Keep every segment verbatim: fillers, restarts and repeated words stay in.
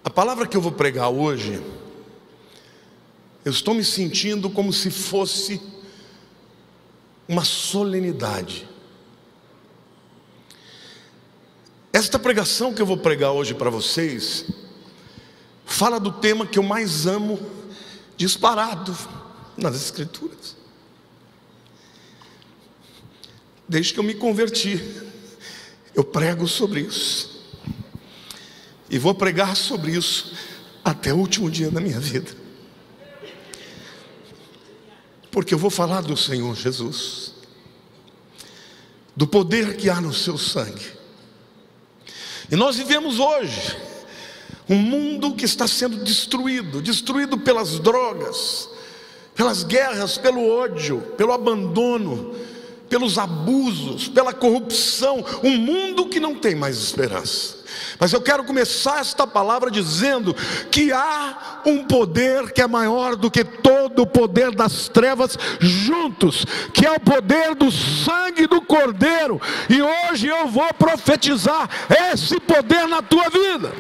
A palavra que eu vou pregar hoje, eu estou me sentindo como se fosse uma solenidade. Esta pregação que eu vou pregar hoje para vocês fala do tema que eu mais amo disparado nas Escrituras. Desde que eu me converti, eu prego sobre isso. E vou pregar sobre isso até o último dia da minha vida. Porque eu vou falar do Senhor Jesus, do poder que há no seu sangue. E nós vivemos hoje um mundo que está sendo destruído, destruído pelas drogas, pelas guerras, pelo ódio, pelo abandono, pelos abusos, pela corrupção, um mundo que não tem mais esperança. Mas eu quero começar esta palavra dizendo que há um poder que é maior do que todo o poder das trevas juntos, que é o poder do sangue do Cordeiro. E hoje eu vou profetizar esse poder na tua vida.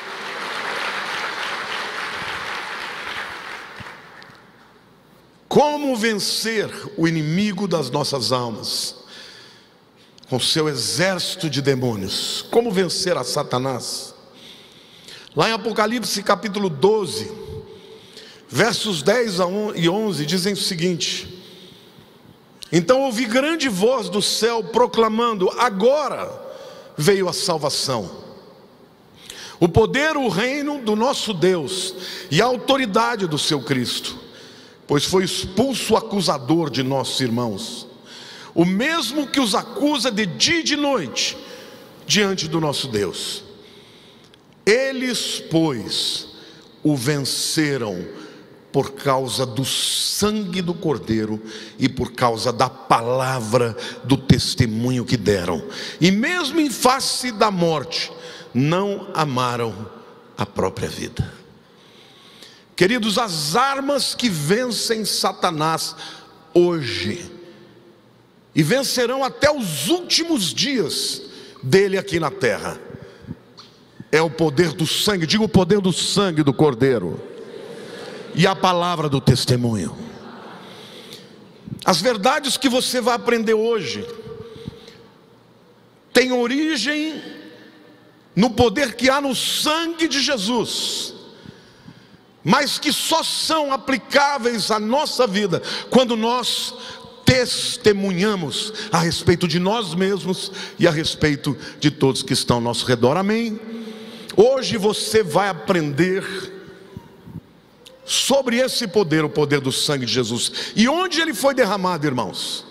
Como vencer o inimigo das nossas almas com seu exército de demônios? Como vencer a Satanás? Lá em Apocalipse capítulo doze, versos dez e onze, dizem o seguinte: então ouvi grande voz do céu proclamando: agora veio a salvação, o poder, o reino do nosso Deus e a autoridade do seu Cristo, pois foi expulso o acusador de nossos irmãos, o mesmo que os acusa de dia e de noite diante do nosso Deus. Eles, pois, o venceram por causa do sangue do Cordeiro e por causa da palavra do testemunho que deram, e mesmo em face da morte não amaram a própria vida. Queridos, as armas que vencem Satanás hoje, e vencerão até os últimos dias dele aqui na terra, é o poder do sangue. Diga: o poder do sangue do Cordeiro e a palavra do testemunho. As verdades que você vai aprender hoje têm origem no poder que há no sangue de Jesus, mas que só são aplicáveis à nossa vida quando nós testemunhamos a respeito de nós mesmos e a respeito de todos que estão ao nosso redor. Amém? Hoje você vai aprender sobre esse poder, o poder do sangue de Jesus. E onde ele foi derramado, irmãos?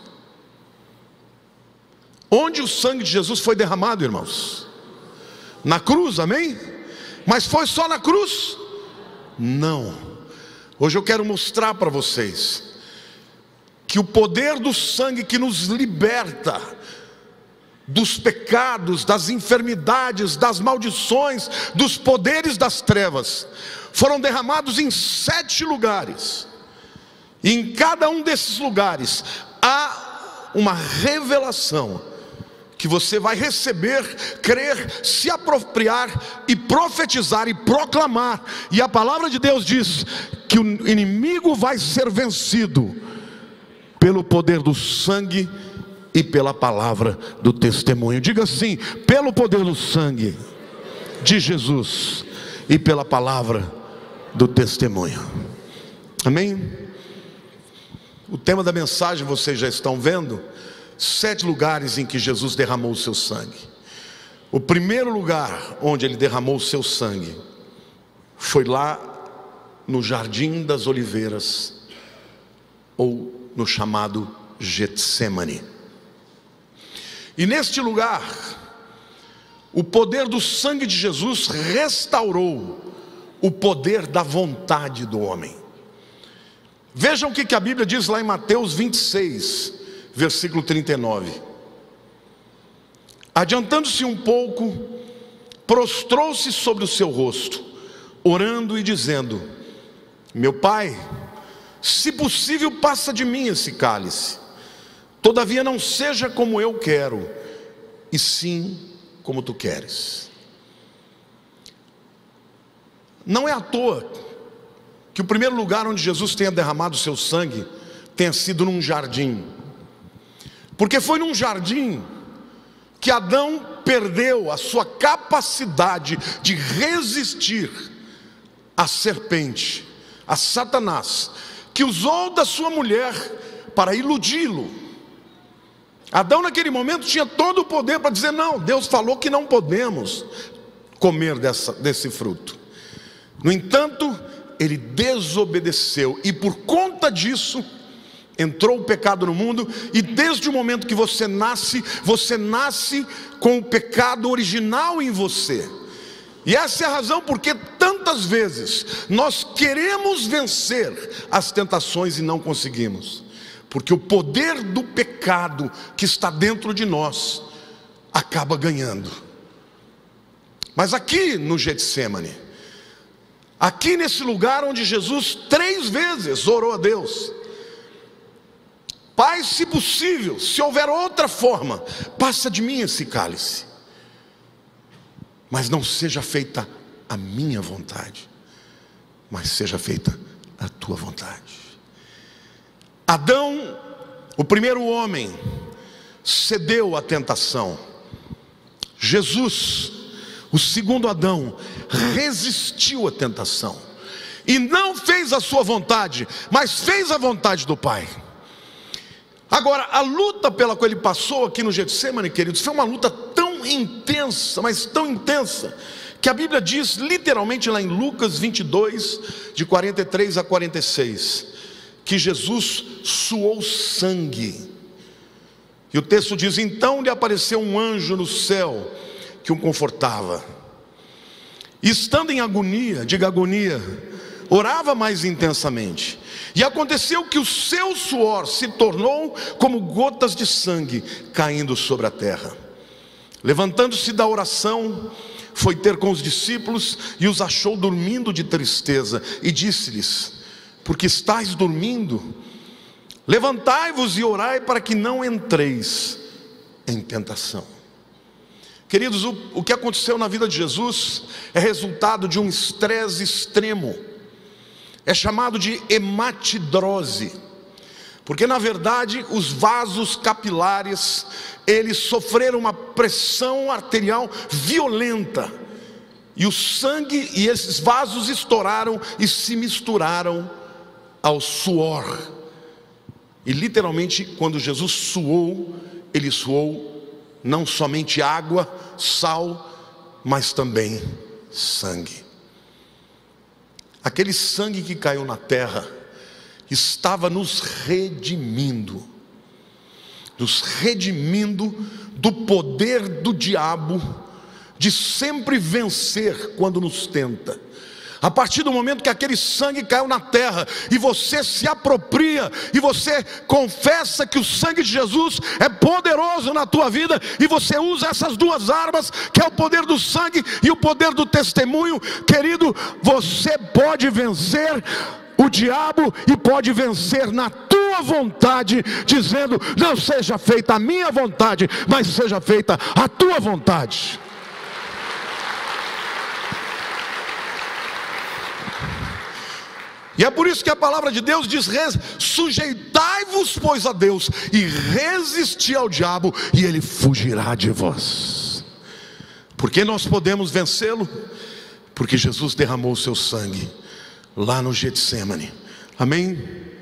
Onde o sangue de Jesus foi derramado, irmãos? Na cruz, amém? Mas foi só na cruz? Não. Hoje eu quero mostrar para vocês que o poder do sangue que nos liberta dos pecados, das enfermidades, das maldições, dos poderes das trevas, foram derramados em sete lugares. E em cada um desses lugares há uma revelação que você vai receber, crer, se apropriar e profetizar e proclamar. E a palavra de Deus diz que o inimigo vai ser vencido pelo poder do sangue e pela palavra do testemunho. Diga assim: pelo poder do sangue de Jesus e pela palavra do testemunho. Amém? O tema da mensagem vocês já estão vendo. Sete lugares em que Jesus derramou o seu sangue. O primeiro lugar onde ele derramou o seu sangue foi lá no Jardim das Oliveiras, ou no chamado Getsemane. E neste lugar, o poder do sangue de Jesus restaurou o poder da vontade do homem. Vejam o que a Bíblia diz lá em Mateus vinte e seis, versículo trinta e nove. Adiantando-se um pouco, prostrou-se sobre o seu rosto, orando e dizendo: meu Pai, se possível, passa de mim esse cálice, todavia não seja como eu quero, e sim como tu queres. Não é à toa que o primeiro lugar onde Jesus tenha derramado o seu sangue tenha sido num jardim, porque foi num jardim que Adão perdeu a sua capacidade de resistir à serpente, a Satanás, que usou da sua mulher para iludi-lo. Adão naquele momento tinha todo o poder para dizer: não, Deus falou que não podemos comer dessa, desse fruto. No entanto, ele desobedeceu, e por conta disso entrou o pecado no mundo. E desde o momento que você nasce, você nasce com o pecado original em você. E essa é a razão porque tantas vezes nós queremos vencer as tentações e não conseguimos, porque o poder do pecado que está dentro de nós acaba ganhando. Mas aqui no Getsêmani, aqui nesse lugar onde Jesus três vezes orou a Deus: Pai, se possível, se houver outra forma, passa de mim esse cálice, mas não seja feita a minha vontade, mas seja feita a tua vontade. Adão, o primeiro homem, cedeu à tentação. Jesus, o segundo Adão, resistiu à tentação e não fez a sua vontade, mas fez a vontade do Pai. Agora, a luta pela qual ele passou aqui no Getsêmani, queridos, foi uma luta tão intensa, mas tão intensa, que a Bíblia diz literalmente lá em Lucas vinte e dois, de quarenta e três a quarenta e seis, que Jesus suou sangue. E o texto diz: então lhe apareceu um anjo no céu que o confortava. E estando em agonia, diga agonia, orava mais intensamente. E aconteceu que o seu suor se tornou como gotas de sangue caindo sobre a terra. Levantando-se da oração, foi ter com os discípulos e os achou dormindo de tristeza, e disse-lhes: por que estáis dormindo? Levantai-vos e orai para que não entreis em tentação. Queridos, o, o que aconteceu na vida de Jesus é resultado de um estresse extremo. É chamado de hematidrose, porque na verdade os vasos capilares, eles sofreram uma pressão arterial violenta, e o sangue e esses vasos estouraram e se misturaram ao suor. E literalmente, quando Jesus suou, ele suou não somente água, sal, mas também sangue. Aquele sangue que caiu na terra estava nos redimindo, nos redimindo do poder do diabo de sempre vencer quando nos tenta. A partir do momento que aquele sangue caiu na terra e você se apropria e você confessa que o sangue de Jesus é poderoso na tua vida, e você usa essas duas armas, que é o poder do sangue e o poder do testemunho, querido, você pode vencer o diabo e pode vencer na tua vontade, dizendo: não seja feita a minha vontade, mas seja feita a tua vontade. E é por isso que a palavra de Deus diz: sujeitai-vos, pois, a Deus, e resisti ao diabo, e ele fugirá de vós. Por que nós podemos vencê-lo? Porque Jesus derramou o seu sangue lá no Getsêmani. Amém?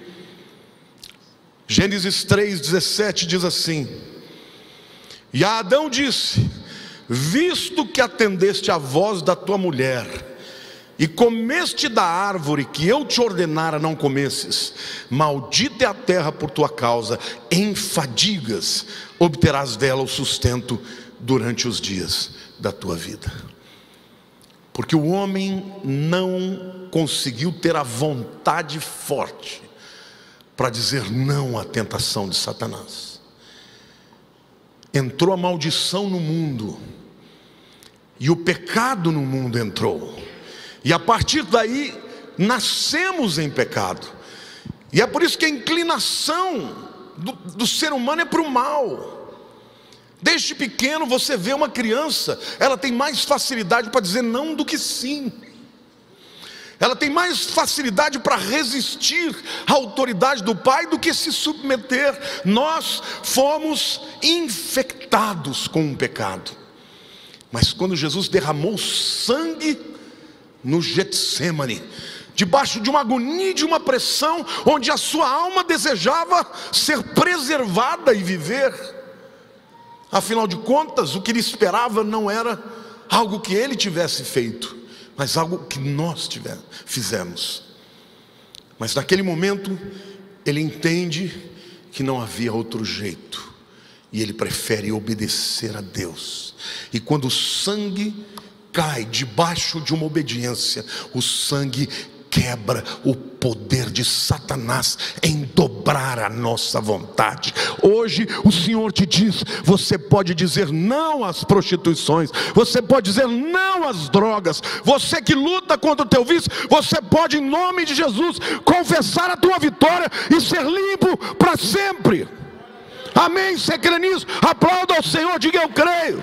Gênesis três, dezessete diz assim: e a Adão disse: visto que atendeste à voz da tua mulher e comeste da árvore que eu te ordenara não comesses, maldita é a terra por tua causa, em fadigas obterás dela o sustento durante os dias da tua vida. Porque o homem não conseguiu ter a vontade forte para dizer não à tentação de Satanás. Entrou a maldição no mundo, e o pecado no mundo entrou. E a partir daí, nascemos em pecado. E é por isso que a inclinação do, do ser humano é para o mal. Desde pequeno você vê uma criança, ela tem mais facilidade para dizer não do que sim. ela tem mais facilidade para resistir à autoridade do Pai do que se submeter. Nós fomos infectados com o pecado. Mas quando Jesus derramou sangue no Getsêmani, debaixo de uma agonia, de uma pressão, onde a sua alma desejava ser preservada e viver, afinal de contas, o que ele esperava não era algo que ele tivesse feito, mas algo que nós tivemos, fizemos. Mas naquele momento, ele entende que não havia outro jeito, e ele prefere obedecer a Deus. E quando o sangue cai debaixo de uma obediência, o sangue quebra o poder de Satanás em dobrar a nossa vontade. Hoje o Senhor te diz: você pode dizer não às prostituições, você pode dizer não às drogas. Você que luta contra o teu vício, você pode, em nome de Jesus, confessar a tua vitória e ser limpo para sempre. Amém? Você crê nisso? Aplauda ao Senhor, diga: eu creio.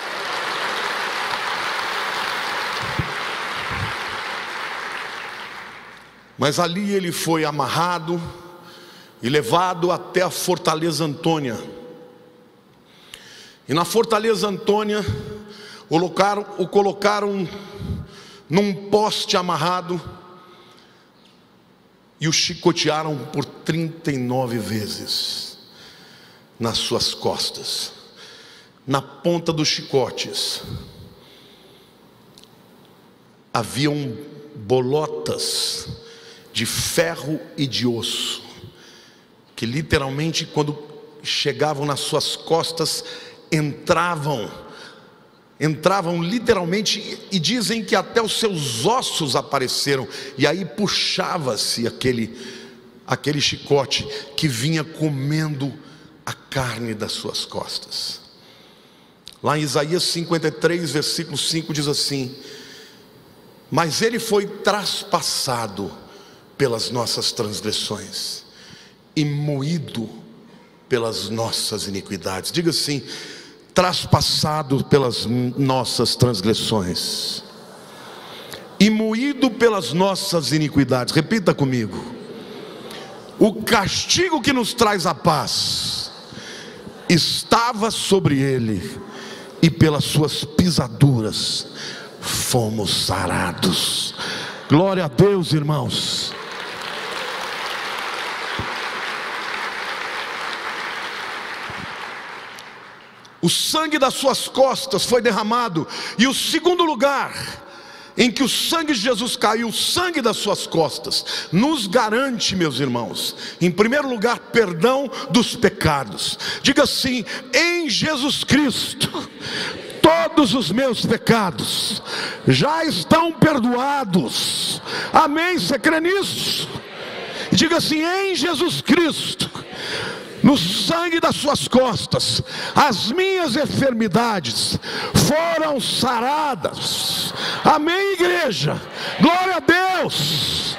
Mas ali ele foi amarrado e levado até a Fortaleza Antônia. E na Fortaleza Antônia o colocaram, o colocaram num poste amarrado e o chicotearam por trinta e nove vezes nas suas costas. Na ponta dos chicotes haviam bolotas de ferro e de osso, que literalmente, quando chegavam nas suas costas, entravam, entravam literalmente, e dizem que até os seus ossos apareceram, e aí puxava-se aquele, aquele chicote que vinha comendo a carne das suas costas. Lá em Isaías cinquenta e três, versículo cinco, diz assim: mas ele foi traspassado pelas nossas transgressões e moído pelas nossas iniquidades. Diga assim: traspassado pelas nossas transgressões e moído pelas nossas iniquidades. Repita comigo: o castigo que nos traz a paz estava sobre ele, e pelas suas pisaduras fomos sarados. Glória a Deus, irmãos. O sangue das suas costas foi derramado. E o segundo lugar em que o sangue de Jesus caiu, o sangue das suas costas, nos garante, meus irmãos, em primeiro lugar, perdão dos pecados. Diga assim: em Jesus Cristo todos os meus pecados já estão perdoados. Amém? Você crê nisso? Diga assim: em Jesus Cristo, no sangue das suas costas, as minhas enfermidades foram saradas. Amém, igreja? Glória a Deus.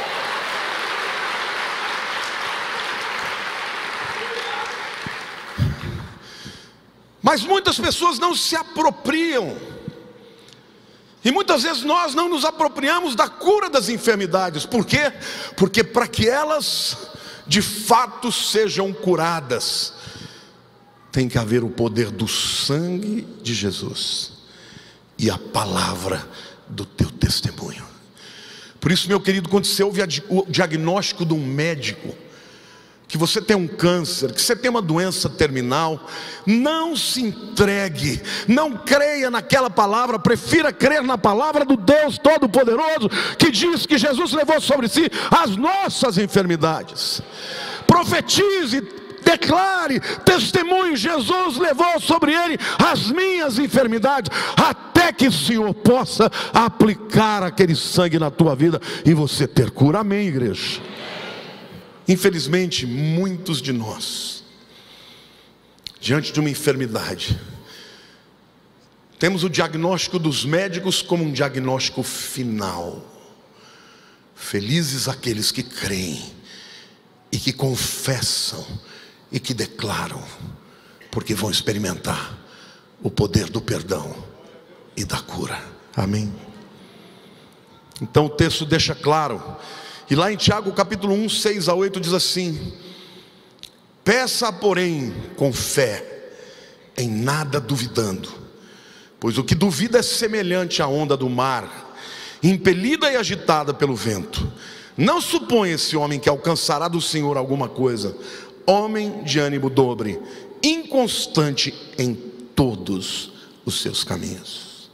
Mas muitas pessoas não se apropriam, e muitas vezes nós não nos apropriamos da cura das enfermidades. Por quê? Porque para que elas de fato sejam curadas, tem que haver o poder do sangue de Jesus e a palavra do teu testemunho. Por isso, meu querido, quando você ouve o diagnóstico de um médico, que você tem um câncer, que você tem uma doença terminal, não se entregue, não creia naquela palavra, prefira crer na palavra do Deus Todo-Poderoso, que diz que Jesus levou sobre si as nossas enfermidades. Profetize, declare, testemunhe: Jesus levou sobre ele as minhas enfermidades, até que o Senhor possa aplicar aquele sangue na tua vida e você ter cura. Amém, igreja? Infelizmente, muitos de nós, diante de uma enfermidade, temos o diagnóstico dos médicos como um diagnóstico final. Felizes aqueles que creem e que confessam e que declaram, porque vão experimentar o poder do perdão e da cura. Amém? Então o texto deixa claro, e lá em Tiago capítulo um, seis a oito diz assim: peça porém com fé, em nada duvidando, pois o que duvida é semelhante à onda do mar, impelida e agitada pelo vento. Não suponha esse homem que alcançará do Senhor alguma coisa. Homem de ânimo dobre, inconstante em todos os seus caminhos.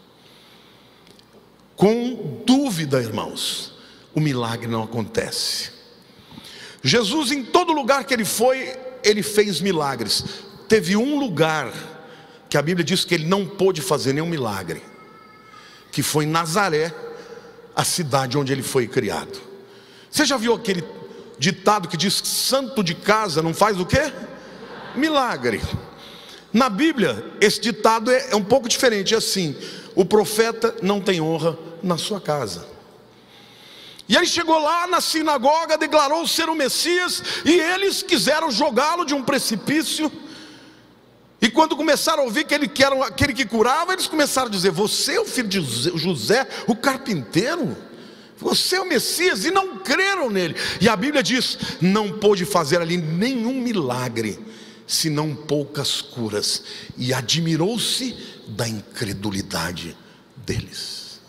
Com dúvida, irmãos, o milagre não acontece. Jesus, em todo lugar que ele foi, ele fez milagres. Teve um lugar que a Bíblia diz que ele não pôde fazer nenhum milagre, que foi Nazaré, a cidade onde ele foi criado. Você já viu aquele ditado que diz que santo de casa não faz o quê? Milagre. Na Bíblia, esse ditado é, é um pouco diferente, é assim: o profeta não tem honra na sua casa. E ele chegou lá na sinagoga, declarou ser o Messias, e eles quiseram jogá-lo de um precipício. E quando começaram a ouvir que ele que era aquele que curava, eles começaram a dizer: você é o filho de José, o carpinteiro? Você é o Messias? E não creram nele. E a Bíblia diz: não pôde fazer ali nenhum milagre, senão poucas curas. E admirou-se da incredulidade deles.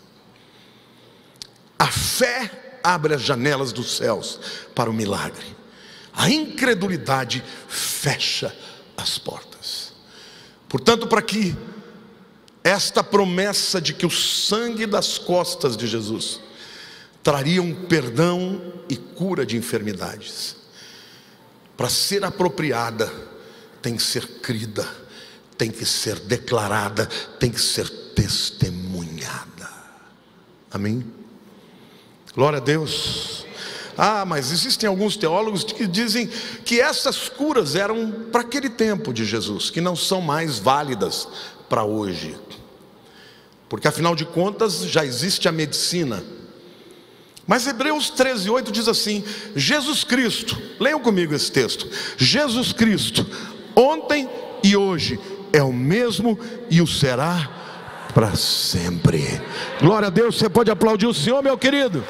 A fé abre as janelas dos céus para o milagre. A incredulidade fecha as portas. Portanto, para que esta promessa de que o sangue das costas de Jesus traria um perdão e cura de enfermidades, para ser apropriada, tem que ser crida, tem que ser declarada, tem que ser testemunhada. Amém? Glória a Deus. Ah, mas existem alguns teólogos que dizem que essas curas eram para aquele tempo de Jesus, que não são mais válidas para hoje, porque afinal de contas já existe a medicina. Mas Hebreus treze, oito diz assim: Jesus Cristo, leiam comigo esse texto, Jesus Cristo, ontem e hoje, é o mesmo e o será para sempre. Glória a Deus. Você pode aplaudir o Senhor, meu querido?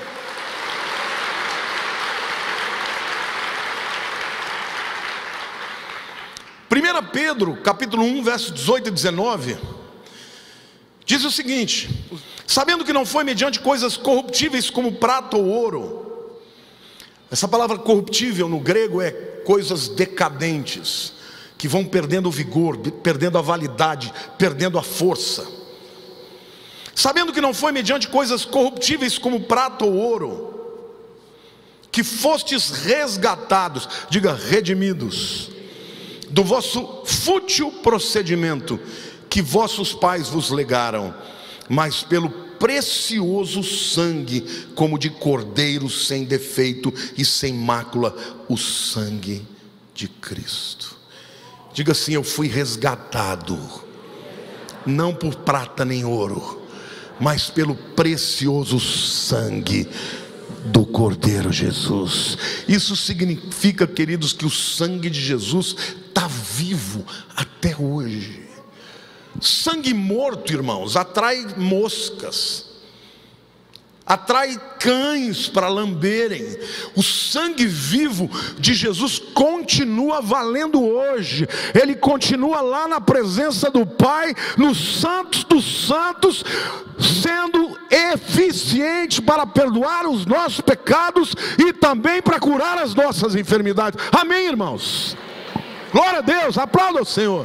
primeira Pedro, capítulo um, versos dezoito e dezenove, diz o seguinte: sabendo que não foi mediante coisas corruptíveis como prata ou ouro. Essa palavra corruptível no grego é coisas decadentes, que vão perdendo o vigor, perdendo a validade, perdendo a força. Sabendo que não foi mediante coisas corruptíveis como prata ou ouro, que fostes resgatados, diga redimidos, do vosso fútil procedimento que vossos pais vos legaram, mas pelo precioso sangue, como de cordeiro sem defeito e sem mácula, o sangue de Cristo. Diga assim: eu fui resgatado, não por prata nem ouro, mas pelo precioso sangue do Cordeiro Jesus. Isso significa, queridos, que o sangue de Jesus está vivo até hoje. Sangue morto, irmãos, atrai moscas, atrai cães para lamberem. O sangue vivo de Jesus continua valendo hoje. Ele continua lá na presença do Pai, nos santos dos santos, sendo eficiente para perdoar os nossos pecados e também para curar as nossas enfermidades. Amém, irmãos? Glória a Deus, aplauda o Senhor.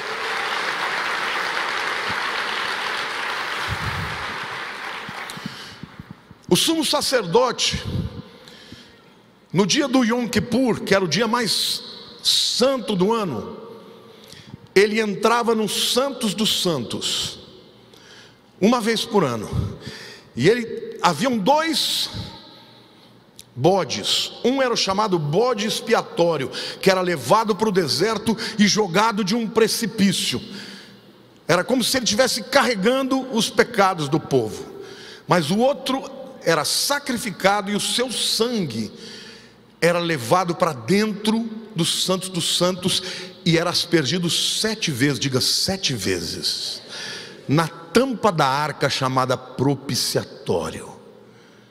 O sumo sacerdote, no dia do Yom Kippur, que era o dia mais santo do ano, ele entrava nos santos dos santos, uma vez por ano. E ele, haviam dois bodes. Um era o chamado bode expiatório, que era levado para o deserto e jogado de um precipício. Era como se ele estivesse carregando os pecados do povo. Mas o outro era sacrificado e o seu sangue era levado para dentro dos santos dos santos e era aspergido sete vezes, diga sete vezes, na tampa da arca chamada propiciatório.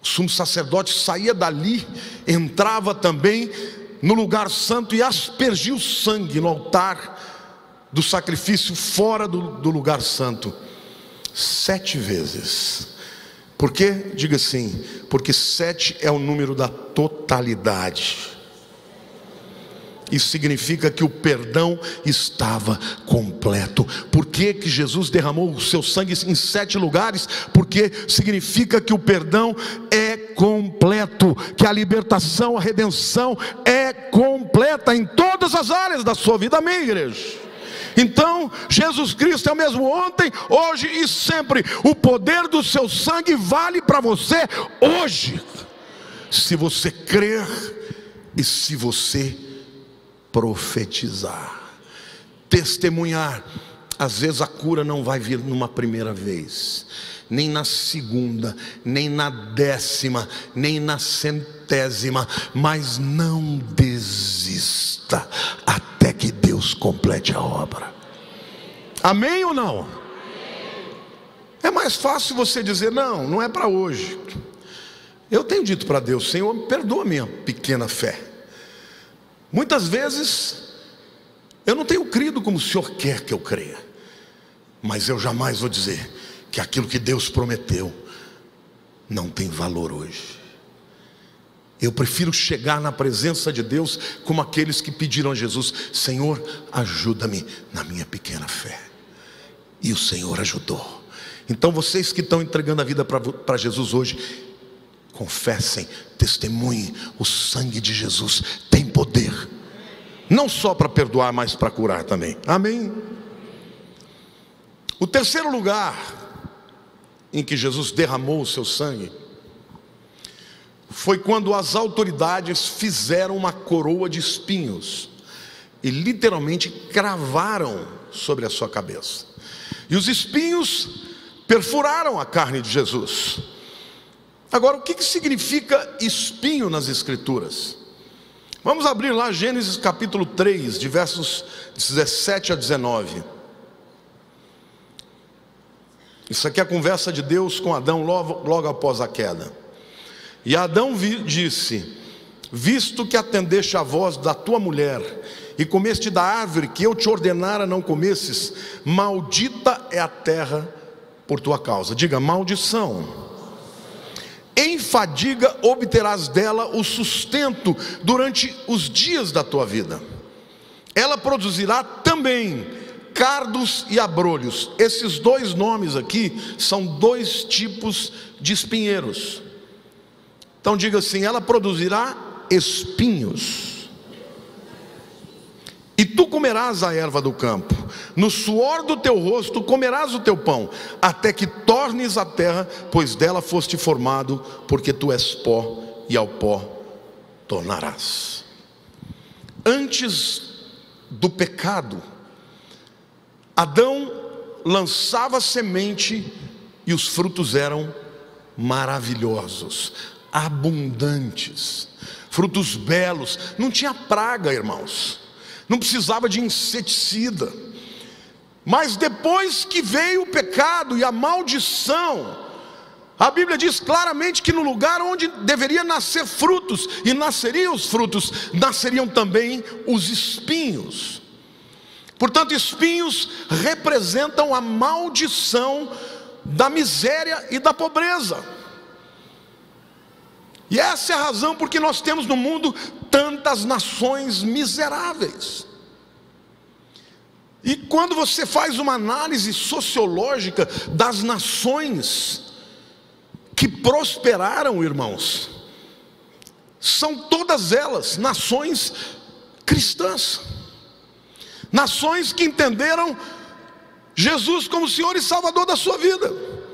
sumo sacerdote saía dali, entrava também no lugar santo e aspergia o sangue no altar do sacrifício fora do, do lugar santo, sete vezes. Por quê? Diga assim: porque sete é o número da totalidade. Isso significa que o perdão estava completo. Por que que Jesus derramou o seu sangue em sete lugares? Porque significa que o perdão é completo, que a libertação, a redenção é completa em todas as áreas da sua vida. Amém, igreja? Então, Jesus Cristo é o mesmo ontem, hoje e sempre. O poder do seu sangue vale para você hoje, se você crer e se você profetizar, testemunhar. Às vezes a cura não vai vir numa primeira vez, nem na segunda, nem na décima, nem na centésima, mas não desista até que Deus complete a obra. Amém ou não? É mais fácil você dizer: não, não é para hoje. Eu tenho dito para Deus: Senhor, perdoa minha pequena fé. Muitas vezes eu não tenho crido como o Senhor quer que eu creia, mas eu jamais vou dizer que aquilo que Deus prometeu não tem valor hoje. Eu prefiro chegar na presença de Deus como aqueles que pediram a Jesus: Senhor, ajuda-me na minha pequena fé. E o Senhor ajudou. Então vocês que estão entregando a vida para Jesus hoje, confessem, testemunhem: o sangue de Jesus tem poder, não só para perdoar, mas para curar também. Amém? O terceiro lugar em que Jesus derramou o seu sangue foi quando as autoridades fizeram uma coroa de espinhos e literalmente cravaram sobre a sua cabeça. E os espinhos perfuraram a carne de Jesus. Agora, o que que significa espinho nas Escrituras? Vamos abrir lá Gênesis capítulo três, de versos dezessete a dezenove. Isso aqui é a conversa de Deus com Adão logo, logo após a queda. E Adão vi, disse: visto que atendeste a voz da tua mulher e comeste da árvore que eu te ordenara não comesses, maldita é a terra por tua causa. Diga: maldição. Em fadiga obterás dela o sustento durante os dias da tua vida. Ela produzirá também cardos e abrolhos. Esses dois nomes aqui são dois tipos de espinheiros. Então diga assim: ela produzirá espinhos. E tu comerás a erva do campo, no suor do teu rosto comerás o teu pão, até que tornes a terra, pois dela foste formado, porque tu és pó, e ao pó tornarás. Antes do pecado, Adão lançava semente e os frutos eram maravilhosos, abundantes, frutos belos, não tinha praga, irmãos, não precisava de inseticida. Mas depois que veio o pecado e a maldição, a Bíblia diz claramente que no lugar onde deveria nascer frutos, e nasceriam os frutos, nasceriam também os espinhos. Portanto, espinhos representam a maldição da miséria e da pobreza. E essa é a razão porque nós temos no mundo tantas nações miseráveis. E quando você faz uma análise sociológica das nações que prosperaram, irmãos, são todas elas nações cristãs, nações que entenderam Jesus como Senhor e Salvador da sua vida.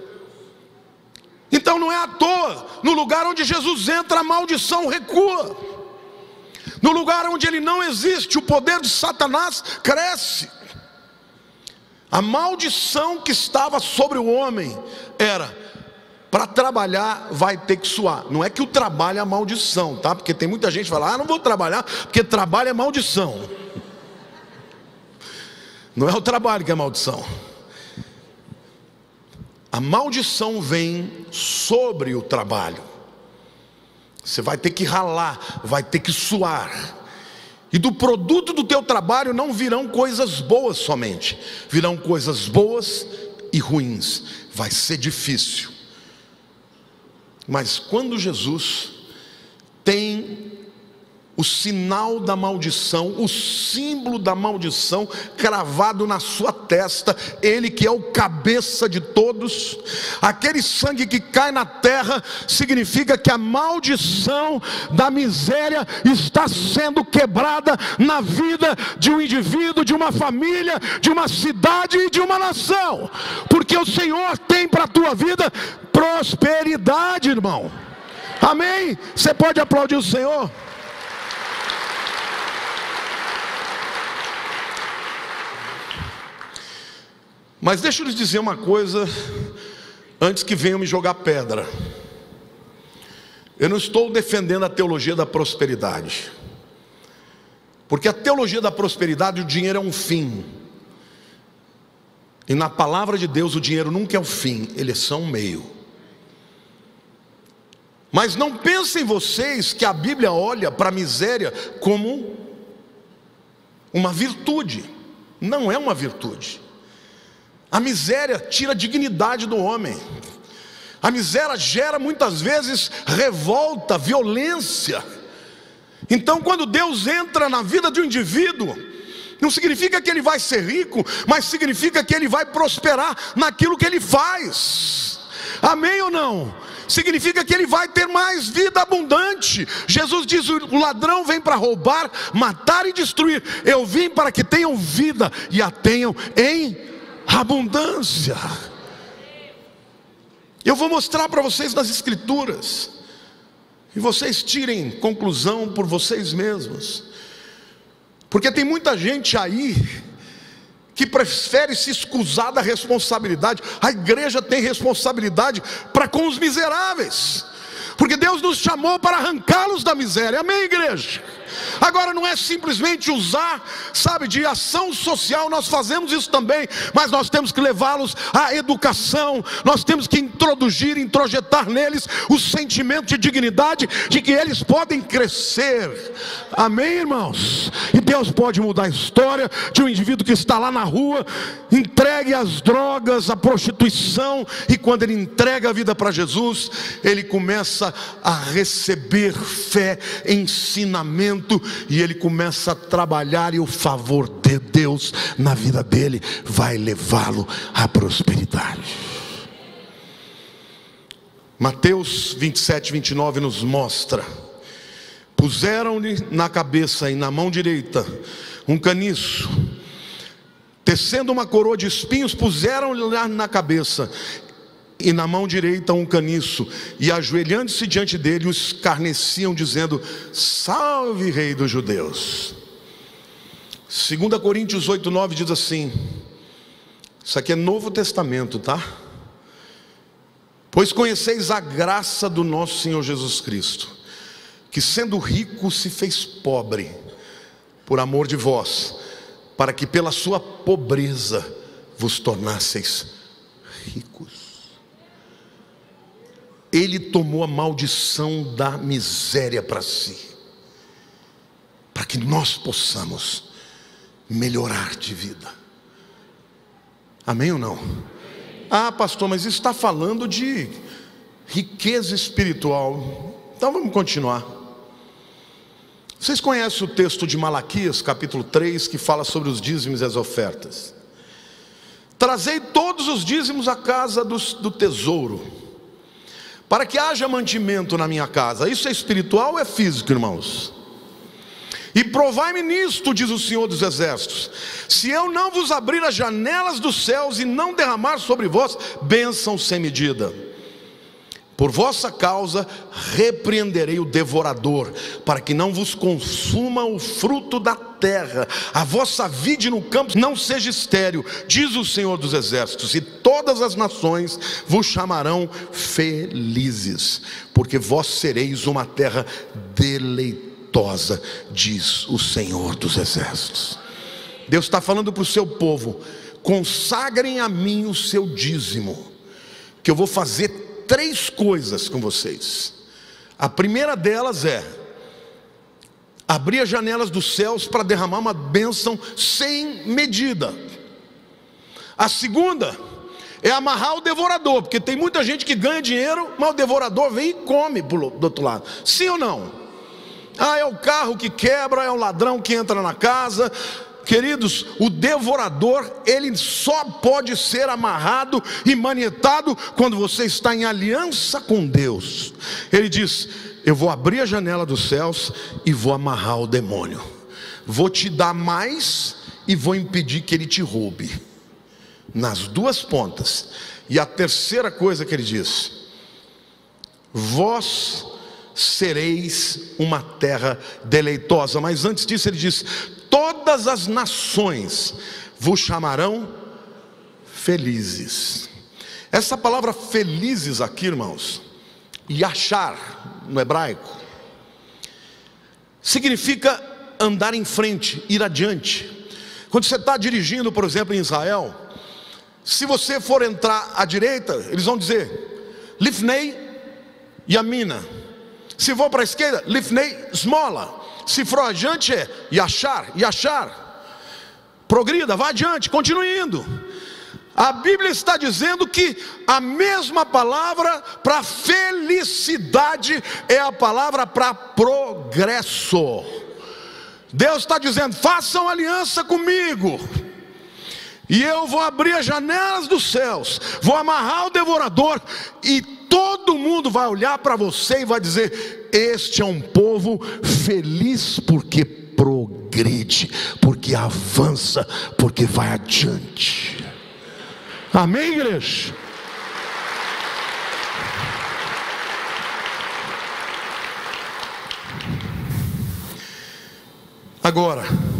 Então não é à toa, no lugar onde Jesus entra, a maldição recua. No lugar onde ele não existe, o poder de Satanás cresce. A maldição que estava sobre o homem era: para trabalhar vai ter que suar. Não é que o trabalho é a maldição, tá? Porque tem muita gente que fala: ah, não vou trabalhar porque trabalho é maldição. Não é o trabalho que é maldição. A maldição vem sobre o trabalho. Você vai ter que ralar, vai ter que suar. E do produto do teu trabalho não virão coisas boas somente, virão coisas boas e ruins. Vai ser difícil. Mas quando Jesus tem o sinal da maldição, o símbolo da maldição cravado na sua testa, ele que é o cabeça de todos, aquele sangue que cai na terra, significa que a maldição da miséria está sendo quebrada na vida de um indivíduo, de uma família, de uma cidade e de uma nação, porque o Senhor tem para a tua vida prosperidade, irmão. Amém? Você pode aplaudir o Senhor? Mas deixa eu lhes dizer uma coisa, antes que venham me jogar pedra. Eu não estou defendendo a teologia da prosperidade, porque a teologia da prosperidade, o dinheiro é um fim. E na palavra de Deus o dinheiro nunca é o fim, ele é só um meio. Mas não pensem vocês que a Bíblia olha para a miséria como uma virtude. Não é uma virtude. A miséria tira a dignidade do homem. A miséria gera muitas vezes revolta, violência. Então quando Deus entra na vida de um indivíduo, não significa que ele vai ser rico, mas significa que ele vai prosperar naquilo que ele faz. Amém ou não? Significa que ele vai ter mais vida abundante. Jesus diz: o ladrão vem para roubar, matar e destruir. Eu vim para que tenham vida e a tenham em abundância. Eu vou mostrar para vocês nas escrituras, e vocês tirem conclusão por vocês mesmos, porque tem muita gente aí que prefere se escusar da responsabilidade. A igreja tem responsabilidade para com os miseráveis, porque Deus nos chamou para arrancá-los da miséria. Amém, igreja? Agora não é simplesmente usar, sabe, de ação social. Nós fazemos isso também, mas nós temos que levá-los à educação. Nós temos que introduzir, introjetar neles o sentimento de dignidade, de que eles podem crescer. Amém, irmãos? E Deus pode mudar a história de um indivíduo que está lá na rua, entregue às drogas, à prostituição, e quando ele entrega a vida para Jesus, ele começa a receber fé, ensinamento, e ele começa a trabalhar, e o favor de Deus na vida dele vai levá-lo à prosperidade. Mateus vinte e sete, vinte e nove nos mostra: puseram-lhe na cabeça e na mão direita um caniço, tecendo uma coroa de espinhos, puseram-lhe na cabeça e na mão direita um caniço, e ajoelhando-se diante dele, o escarneciam, dizendo: salve, rei dos judeus. Segunda Coríntios oito, nove diz assim, isso aqui é Novo Testamento, tá? Pois conheceis a graça do nosso Senhor Jesus Cristo, que sendo rico se fez pobre por amor de vós, para que pela sua pobreza vos tornasseis ricos. Ele tomou a maldição da miséria para si, para que nós possamos melhorar de vida. Amém ou não? Ah, pastor, mas isso está falando de riqueza espiritual. Então vamos continuar. Vocês conhecem o texto de Malaquias, capítulo três, que fala sobre os dízimos e as ofertas. Trazei todos os dízimos à casa do, do tesouro, para que haja mantimento na minha casa. Isso é espiritual ou é físico, irmãos? E provai-me nisto, diz o Senhor dos Exércitos, se eu não vos abrir as janelas dos céus e não derramar sobre vós bênção sem medida. Por vossa causa repreenderei o devorador, para que não vos consuma o fruto da terra. A vossa vide no campo não seja estéril, diz o Senhor dos Exércitos, e todas as nações vos chamarão felizes, porque vós sereis uma terra deleitosa, diz o Senhor dos Exércitos. Deus está falando para o seu povo: consagrem a mim o seu dízimo, que eu vou fazer três coisas com vocês. A primeira delas é abrir as janelas dos céus para derramar uma bênção sem medida. A segunda é amarrar o devorador, porque tem muita gente que ganha dinheiro, mas o devorador vem e come do outro lado. Sim ou não? Ah, é o carro que quebra, é o ladrão que entra na casa. Queridos, o devorador, ele só pode ser amarrado e manietado quando você está em aliança com Deus. Ele diz: eu vou abrir a janela dos céus e vou amarrar o demônio. Vou te dar mais e vou impedir que ele te roube. Nas duas pontas. E a terceira coisa que ele diz: vós sereis uma terra deleitosa. Mas antes disso ele diz: todas as nações vos chamarão felizes. Essa palavra felizes aqui, irmãos, yachar no hebraico, significa andar em frente, ir adiante. Quando você está dirigindo, por exemplo, em Israel, se você for entrar à direita, eles vão dizer Lifnei Yamina. Se for para a esquerda, Lifnei Smola. Se for adiante é Yachar, Yachar. Progrida, vá adiante, continue indo. A Bíblia está dizendo que a mesma palavra para felicidade é a palavra para progresso. Deus está dizendo: façam aliança comigo, e eu vou abrir as janelas dos céus, vou amarrar o devorador, e todo mundo vai olhar para você e vai dizer: este é um povo feliz porque progride, porque avança, porque vai adiante. Amém, igreja? Agora,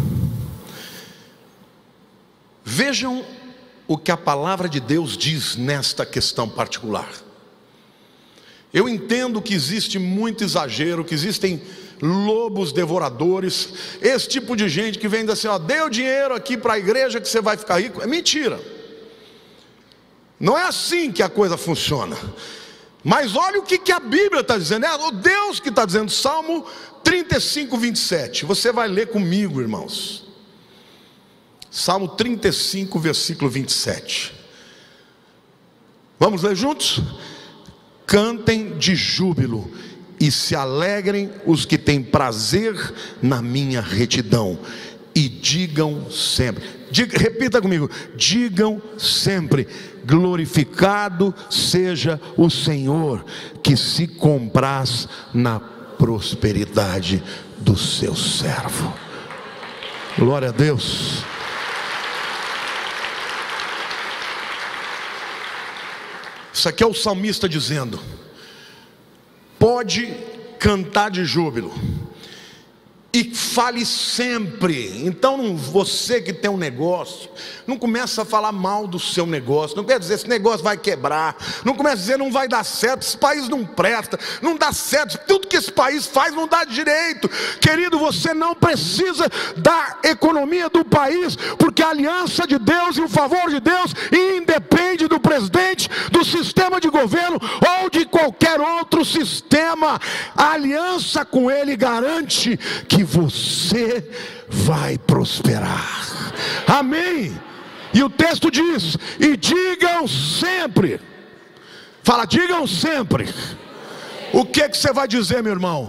vejam o que a palavra de Deus diz nesta questão particular. Eu entendo que existe muito exagero, que existem lobos devoradores, esse tipo de gente que vem dizer assim: ó, dê o dinheiro aqui para a igreja que você vai ficar rico. É mentira. Não é assim que a coisa funciona. Mas olha o que, que a Bíblia está dizendo. É o Deus que está dizendo. Salmo trinta e cinco, vinte e sete. Você vai ler comigo, irmãos. Salmo trinta e cinco, versículo vinte e sete. Vamos ler juntos? Cantem de júbilo e se alegrem os que têm prazer na minha retidão, e digam sempre, diga, repita comigo, digam sempre: glorificado seja o Senhor, que se compraz na prosperidade do seu servo. Glória a Deus. Isso aqui é o salmista dizendo: pode cantar de júbilo e fale sempre. Então você que tem um negócio, não começa a falar mal do seu negócio. Não quer dizer esse negócio vai quebrar. Não começa a dizer não vai dar certo, esse país não presta, não dá certo, tudo que esse país faz não dá direito. Querido, você não precisa da economia do país, porque a aliança de Deus e o favor de Deus independe do presidente, do sistema de governo ou de qualquer outro sistema. A aliança com ele garante que você vai prosperar. Amém? E o texto diz: e digam sempre. Fala, digam sempre. O que que você vai dizer, meu irmão?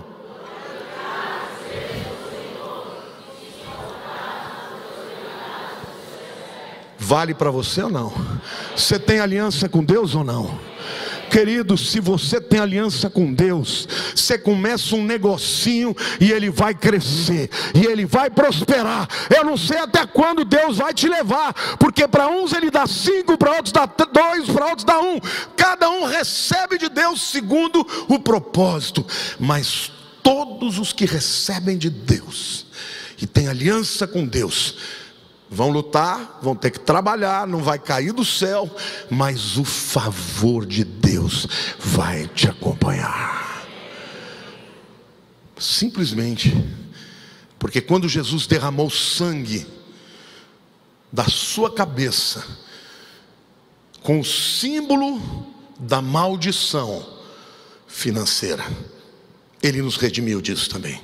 Vale para você ou não? Você tem aliança com Deus ou não? Querido, se você tem aliança com Deus, você começa um negocinho e ele vai crescer, e ele vai prosperar. Eu não sei até quando Deus vai te levar, porque para uns ele dá cinco, para outros dá dois, para outros dá um. Cada um recebe de Deus segundo o propósito. Mas todos os que recebem de Deus e têm aliança com Deus vão lutar, vão ter que trabalhar, não vai cair do céu, mas o favor de Deus vai te acompanhar. Simplesmente porque quando Jesus derramou sangue da sua cabeça, com o símbolo da maldição financeira, Ele nos redimiu disso também.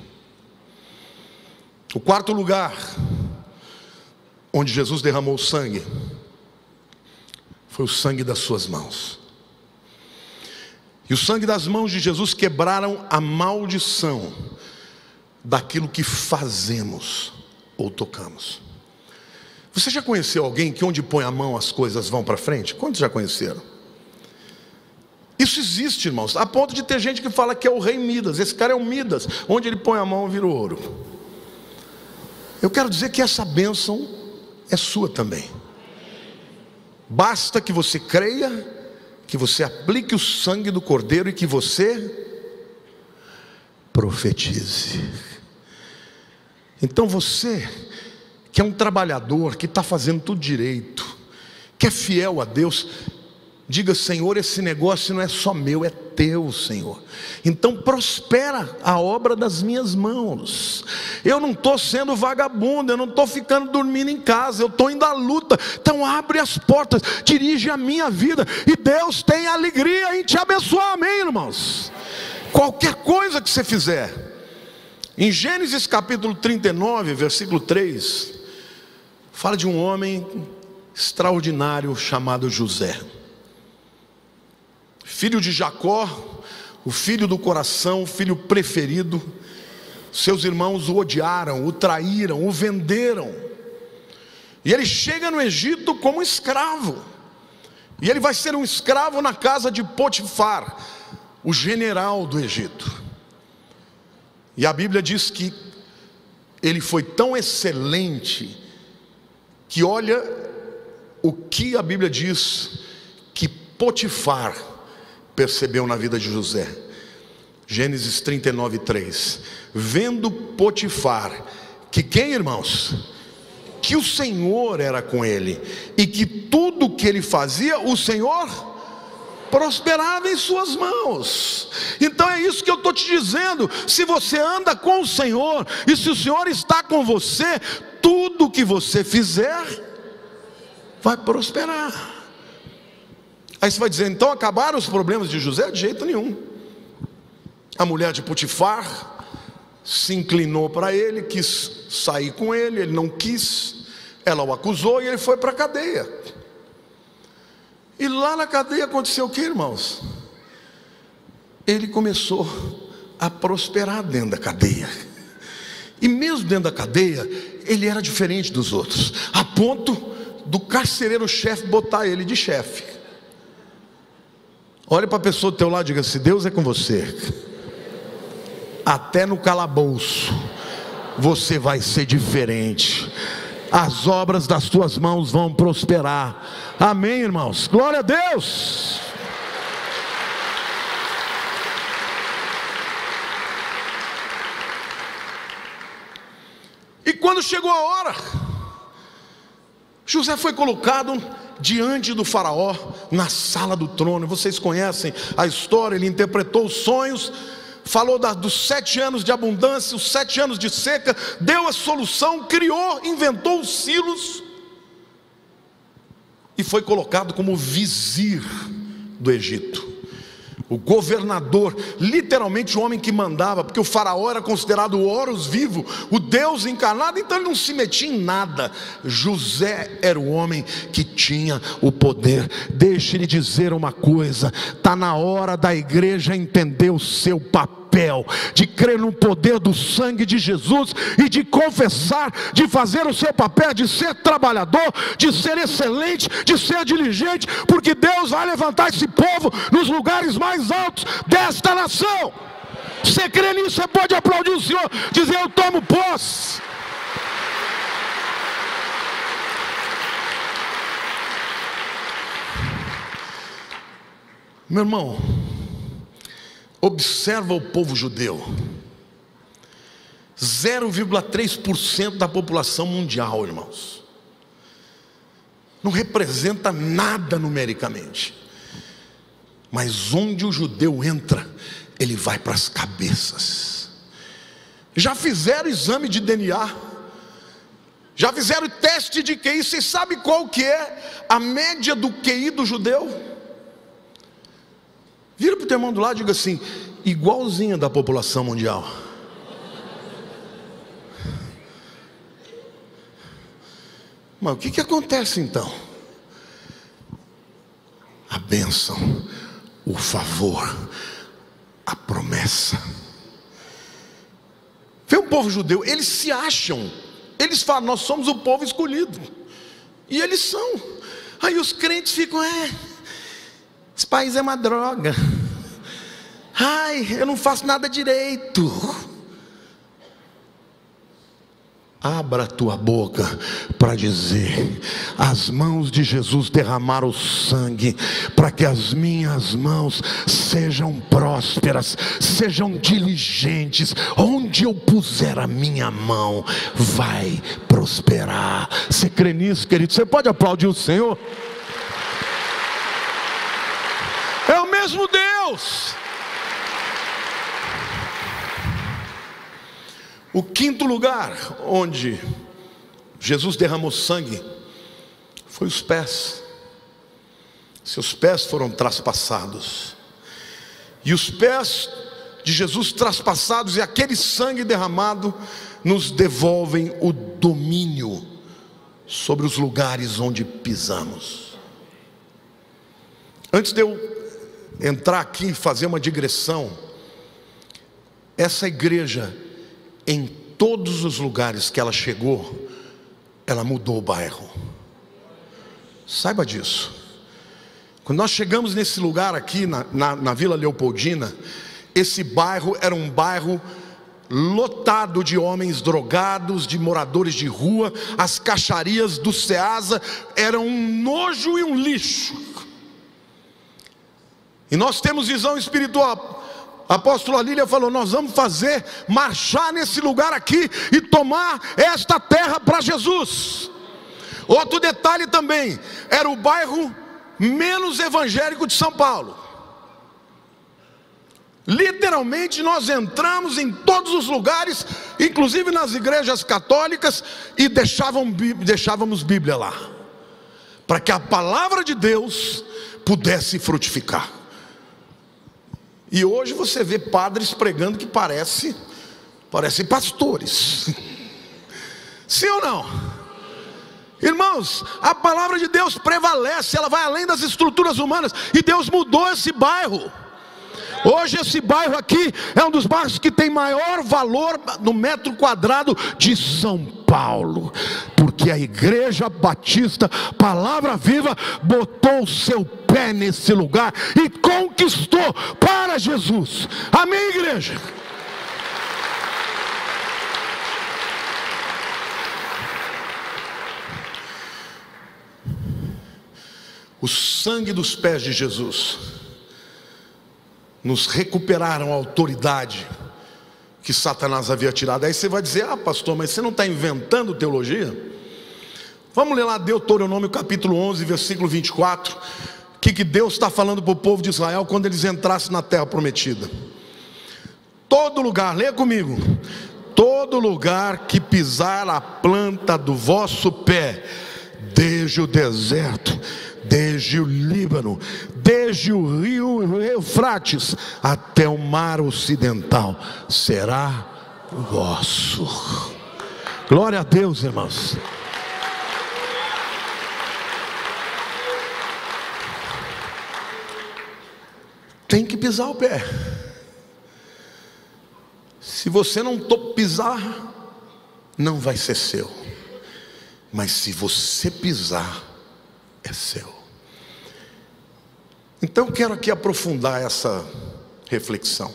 O quarto lugar onde Jesus derramou sangue foi o sangue das suas mãos. E o sangue das mãos de Jesus quebraram a maldição daquilo que fazemos ou tocamos. Você já conheceu alguém que onde põe a mão as coisas vão para frente? Quantos já conheceram? Isso existe, irmãos, a ponto de ter gente que fala que é o rei Midas. Esse cara é o Midas, onde ele põe a mão vira ouro. Eu quero dizer que essa bênção é sua também. Basta que você creia, que você aplique o sangue do Cordeiro e que você profetize. Então você que é um trabalhador, que está fazendo tudo direito, que é fiel a Deus, diga: Senhor, esse negócio não é só meu, é teu, Senhor. Então prospera a obra das minhas mãos. Eu não estou sendo vagabundo, eu não estou ficando dormindo em casa, eu estou indo à luta. Então abre as portas, dirige a minha vida, e Deus tem alegria em te abençoar, amém, irmãos? Qualquer coisa que você fizer. Em Gênesis capítulo trinta e nove, versículo três, fala de um homem extraordinário chamado José, filho de Jacó, o filho do coração, o filho preferido. Seus irmãos o odiaram, o traíram, o venderam, e ele chega no Egito como escravo, e ele vai ser um escravo na casa de Potifar, o general do Egito. E a Bíblia diz que ele foi tão excelente, que olha o que a Bíblia diz que Potifar percebeu na vida de José. Gênesis trinta e nove, três. Vendo Potifar que quem, irmãos? Que o Senhor era com ele, e que tudo que ele fazia, o Senhor prosperava em suas mãos. Então é isso que eu estou te dizendo. Se você anda com o Senhor, e se o Senhor está com você, tudo que você fizer vai prosperar. Aí você vai dizer: então acabaram os problemas de José? De jeito nenhum. A mulher de Potifar se inclinou para ele, quis sair com ele, ele não quis, ela o acusou e ele foi para a cadeia. E lá na cadeia aconteceu o que, irmãos? Ele começou a prosperar dentro da cadeia. E mesmo dentro da cadeia, ele era diferente dos outros, a ponto do carcereiro-chefe botar ele de chefe. Olha para a pessoa do teu lado e diga: se Deus é com você, até no calabouço você vai ser diferente. As obras das tuas mãos vão prosperar. Amém, irmãos? Glória a Deus. E quando chegou a hora, José foi colocado diante do faraó, na sala do trono. Vocês conhecem a história. Ele interpretou os sonhos, falou da, dos sete anos de abundância, os sete anos de seca, deu a solução, criou, inventou os silos, e foi colocado como vizir do Egito, o governador, literalmente o homem que mandava, porque o faraó era considerado o Horus vivo, o Deus encarnado, então ele não se metia em nada. José era o homem que tinha o poder. Deixe-lhe dizer uma coisa: está na hora da igreja entender o seu papel, de crer no poder do sangue de Jesus, e de confessar, de fazer o seu papel, de ser trabalhador, de ser excelente, de ser diligente, porque Deus vai levantar esse povo nos lugares mais altos desta nação. Você crê nisso? Você pode aplaudir o Senhor, dizer: eu tomo posse. Meu irmão, observa o povo judeu, zero vírgula três por cento da população mundial, irmãos. Não representa nada numericamente, mas onde o judeu entra, ele vai para as cabeças. Já fizeram exame de D N A, já fizeram teste de Q I. Vocês sabem qual que é a média do Q I do judeu? Vira para o teu irmão do lado e diga assim: igualzinha da população mundial. Mas o que que acontece então? A bênção, o favor, a promessa. Vê o povo judeu, eles se acham, eles falam, nós somos o povo escolhido, e eles são. Aí os crentes ficam, é, esse país é uma droga, ai, eu não faço nada direito. Abra a tua boca para dizer: as mãos de Jesus derramaram sangue para que as minhas mãos sejam prósperas, sejam diligentes. Onde eu puser a minha mão, vai prosperar. Você crê nisso, querido? Você pode aplaudir o Senhor? É o mesmo Deus. O quinto lugar onde Jesus derramou sangue foi os pés. Seus pés foram traspassados. E os pés de Jesus traspassados e aquele sangue derramado nos devolvem o domínio sobre os lugares onde pisamos. Antes de eu entrar aqui e fazer uma digressão, essa igreja, em todos os lugares que ela chegou, ela mudou o bairro. Saiba disso. Quando nós chegamos nesse lugar aqui na, na, na Vila Leopoldina, esse bairro era um bairro lotado de homens drogados, de moradores de rua. As caixarias do Ceasa eram um nojo e um lixo. E nós temos visão espiritual. A apóstola Lília falou, nós vamos fazer, marchar nesse lugar aqui e tomar esta terra para Jesus. Outro detalhe também, era o bairro menos evangélico de São Paulo. Literalmente nós entramos em todos os lugares, inclusive nas igrejas católicas, e deixavam, deixávamos Bíblia lá, para que a palavra de Deus pudesse frutificar. E hoje você vê padres pregando que parece, parecem pastores. Sim ou não? Irmãos, a palavra de Deus prevalece, ela vai além das estruturas humanas, e Deus mudou esse bairro. Hoje esse bairro aqui é um dos bairros que tem maior valor no metro quadrado de São Paulo, porque a Igreja Batista Palavra Viva botou o seu pé nesse lugar e conquistou para Jesus. Amém, igreja? O sangue dos pés de Jesus nos recuperaram a autoridade que Satanás havia tirado. Aí você vai dizer, ah pastor, mas você não está inventando teologia? Vamos ler lá Deuteronômio capítulo onze, versículo vinte e quatro. O que, que Deus está falando para o povo de Israel quando eles entrassem na terra prometida? Todo lugar, leia comigo. Todo lugar que pisar a planta do vosso pé, desde o deserto, desde o Líbano, desde o rio Eufrates até o mar ocidental, será vosso. Glória a Deus, irmãos. Tem que pisar o pé. Se você não pisar, não vai ser seu. Mas se você pisar, é seu. Então eu quero aqui aprofundar essa reflexão.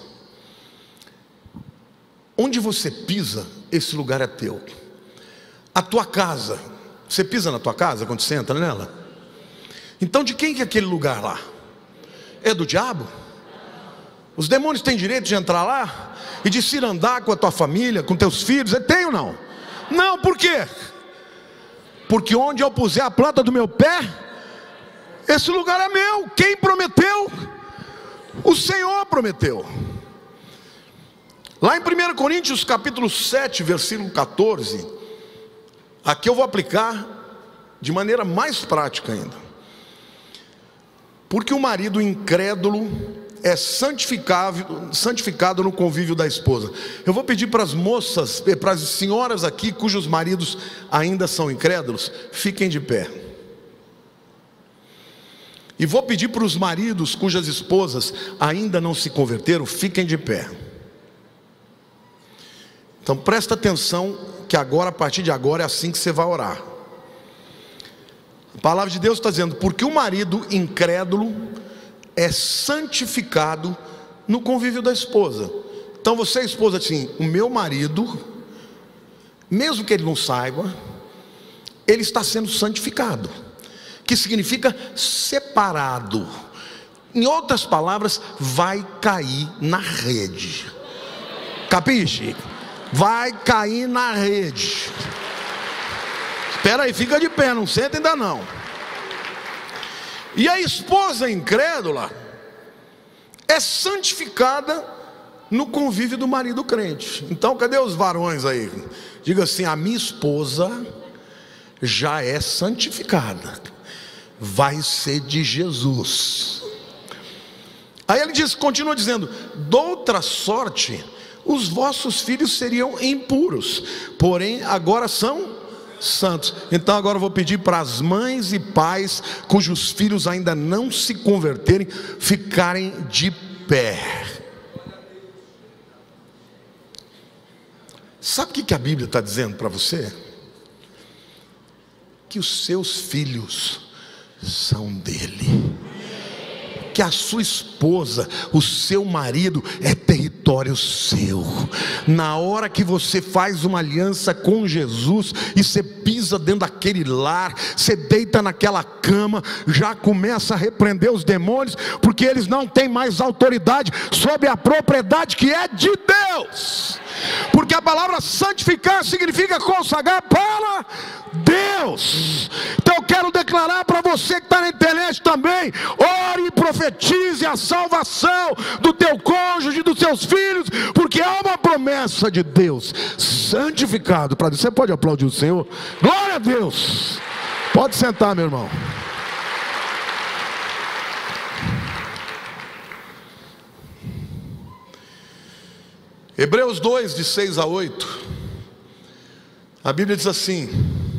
Onde você pisa, esse lugar é teu. A tua casa, você pisa na tua casa quando você entra nela? Então de quem que é aquele lugar lá? É do diabo? Os demônios têm direito de entrar lá e de se andar com a tua família, com teus filhos? Tem ou não? Não, por quê? Porque onde eu puser a planta do meu pé, esse lugar é meu. Quem prometeu? O Senhor prometeu. Lá em primeira Coríntios capítulo sete, versículo quatorze, aqui eu vou aplicar de maneira mais prática ainda. Porque o marido incrédulo é santificado, santificado no convívio da esposa. Eu vou pedir para as moças, para as senhoras aqui cujos maridos ainda são incrédulos, fiquem de pé. E vou pedir para os maridos cujas esposas ainda não se converteram, fiquem de pé. Então presta atenção que agora, a partir de agora, é assim que você vai orar. A palavra de Deus está dizendo: porque o marido incrédulo é santificado no convívio da esposa. Então você, esposa, assim, o meu marido, mesmo que ele não saiba, ele está sendo santificado, que significa separado. Em outras palavras, vai cair na rede. Capiche? Vai cair na rede. Espera aí, fica de pé, não senta ainda não. E a esposa incrédula é santificada no convívio do marido crente. Então cadê os varões aí? Diga assim: a minha esposa já é santificada, vai ser de Jesus. Aí ele diz, continua dizendo: doutra sorte os vossos filhos seriam impuros, porém agora são santos. Então agora eu vou pedir para as mães e pais cujos filhos ainda não se converterem ficarem de pé. Sabe o que a Bíblia está dizendo para você? Que os seus filhos são dele, que a sua esposa, o seu marido é território seu. Na hora que você faz uma aliança com Jesus e você pisa dentro daquele lar, você deita naquela cama, já começa a repreender os demônios, porque eles não têm mais autoridade sobre a propriedade que é de Deus. Porque a palavra santificar significa consagrar para Deus. Então eu quero declarar para você que está na internet também: ore e profetize a salvação do teu cônjuge, dos teus filhos, porque há uma promessa de Deus. Santificado para Deus. Você pode aplaudir o Senhor? Glória a Deus. Pode sentar, meu irmão. Hebreus dois, de seis a oito, a Bíblia diz assim: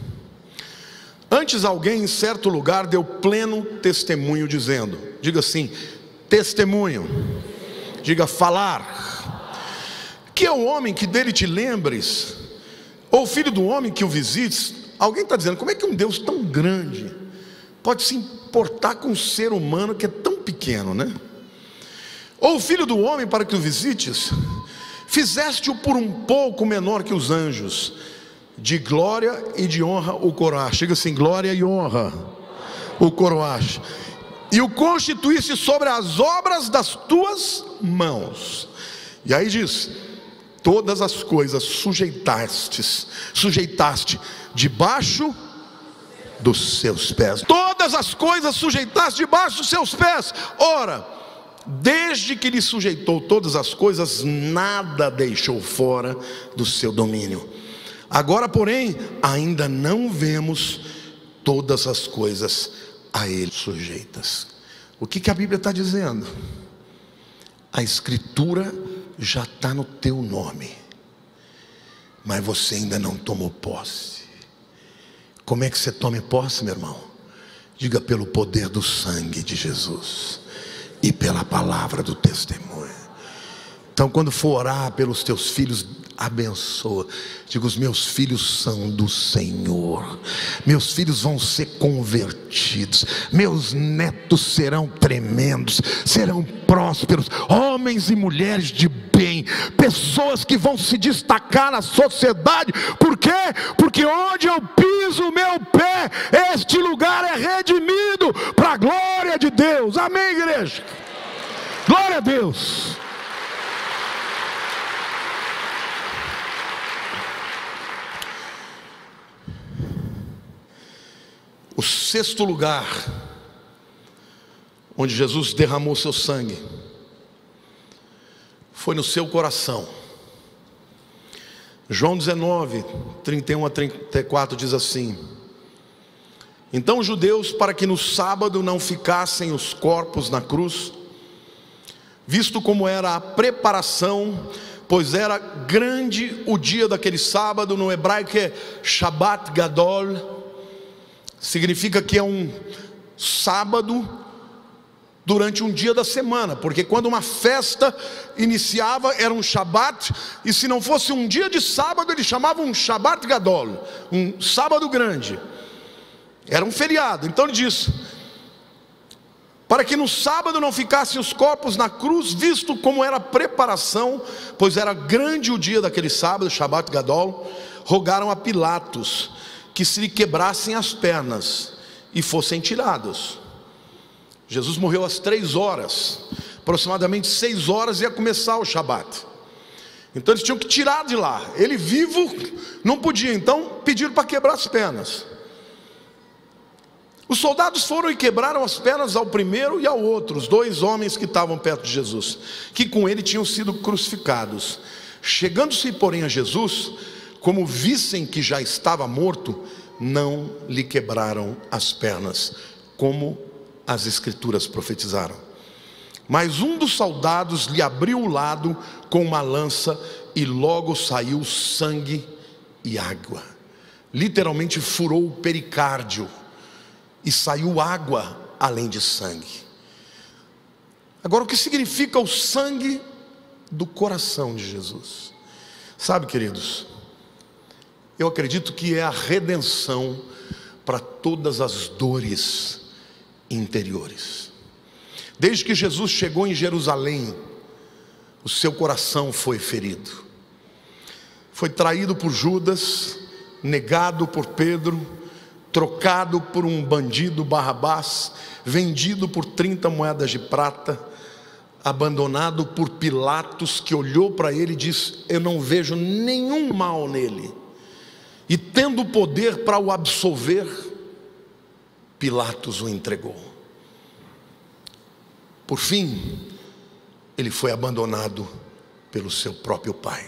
antes alguém em certo lugar deu pleno testemunho dizendo, diga assim, testemunho, diga falar, que é o homem que dele te lembres, ou filho do homem que o visites. Alguém está dizendo, como é que um Deus tão grande pode se importar com um ser humano que é tão pequeno, né? Ou filho do homem para que o visites, fizeste-o por um pouco menor que os anjos, de glória e de honra o coroaste. Chega assim, glória e honra o coroaste, e o constituíste sobre as obras das tuas mãos. E aí diz, todas as coisas sujeitaste, sujeitaste debaixo dos seus pés. Todas as coisas sujeitaste debaixo dos seus pés. Ora, desde que lhe sujeitou todas as coisas, nada deixou fora do seu domínio. Agora, porém, ainda não vemos todas as coisas a ele sujeitas. O que, que a Bíblia está dizendo? A Escritura já está no teu nome, mas você ainda não tomou posse. Como é que você tome posse, meu irmão? Diga, pelo poder do sangue de Jesus e pela palavra do testemunho. Então quando for orar pelos teus filhos, abençoa. Diga, os meus filhos são do Senhor, meus filhos vão ser convertidos, meus netos serão tremendos, serão prósperos, homens e mulheres de bem, pessoas que vão se destacar na sociedade. Por quê? Porque onde eu piso o meu pé, este lugar é redimido para a glória de Deus. Amém, igreja? Glória a Deus. O sexto lugar onde Jesus derramou seu sangue foi no seu coração. João dezenove, trinta e um a trinta e quatro diz assim: então os judeus, para que no sábado não ficassem os corpos na cruz, visto como era a preparação, pois era grande o dia daquele sábado. No hebraico é Shabbat Gadol, significa que é um sábado durante um dia da semana, porque quando uma festa iniciava era um Shabat, e se não fosse um dia de sábado eles chamavam um Shabbat Gadol, um sábado grande, era um feriado. Então ele diz: para que no sábado não ficassem os corpos na cruz, visto como era a preparação, pois era grande o dia daquele sábado, Shabbat Gadol, rogaram a Pilatos que se lhe quebrassem as pernas e fossem tirados. Jesus morreu às três horas, aproximadamente seis horas ia começar o Shabat. Então eles tinham que tirar de lá. Ele vivo não podia, então pediram para quebrar as pernas. Os soldados foram e quebraram as pernas ao primeiro e ao outro, os dois homens que estavam perto de Jesus, que com ele tinham sido crucificados. Chegando-se, porém, a Jesus, como vissem que já estava morto, não lhe quebraram as pernas, como as escrituras profetizaram. Mas um dos soldados lhe abriu o lado com uma lança, e logo saiu sangue e água. Literalmente furou o pericárdio, e saiu água além de sangue. Agora, o que significa o sangue do coração de Jesus? Sabe, queridos, eu acredito que é a redenção para todas as dores interiores. Desde que Jesus chegou em Jerusalém, o seu coração foi ferido. Foi traído por Judas, negado por Pedro, trocado por um bandido, Barrabás, vendido por trinta moedas de prata, abandonado por Pilatos, que olhou para ele e disse: eu não vejo nenhum mal nele. E tendo poder para o absolver, Pilatos o entregou. Por fim, ele foi abandonado pelo seu próprio pai.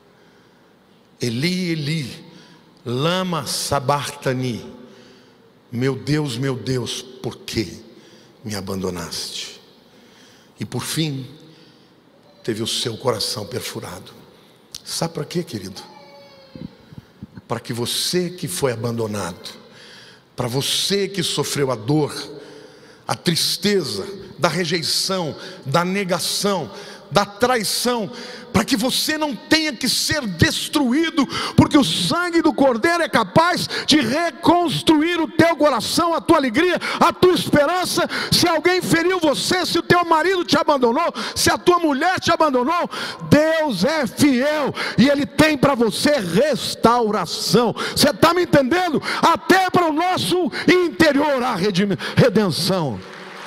Eli, Eli, lama sabachthani. Meu Deus, meu Deus, por que me abandonaste? E por fim, teve o seu coração perfurado. Sabe para quê, querido? Para que você que foi abandonado, para você que sofreu a dor, a tristeza, da rejeição, da negação, da traição, para que você não tenha que ser destruído, porque o sangue do Cordeiro é capaz de reconstruir o teu coração, a tua alegria, a tua esperança. Se alguém feriu você, se o teu marido te abandonou, se a tua mulher te abandonou, Deus é fiel e Ele tem para você restauração. Você está me entendendo? Até para o nosso interior há redenção.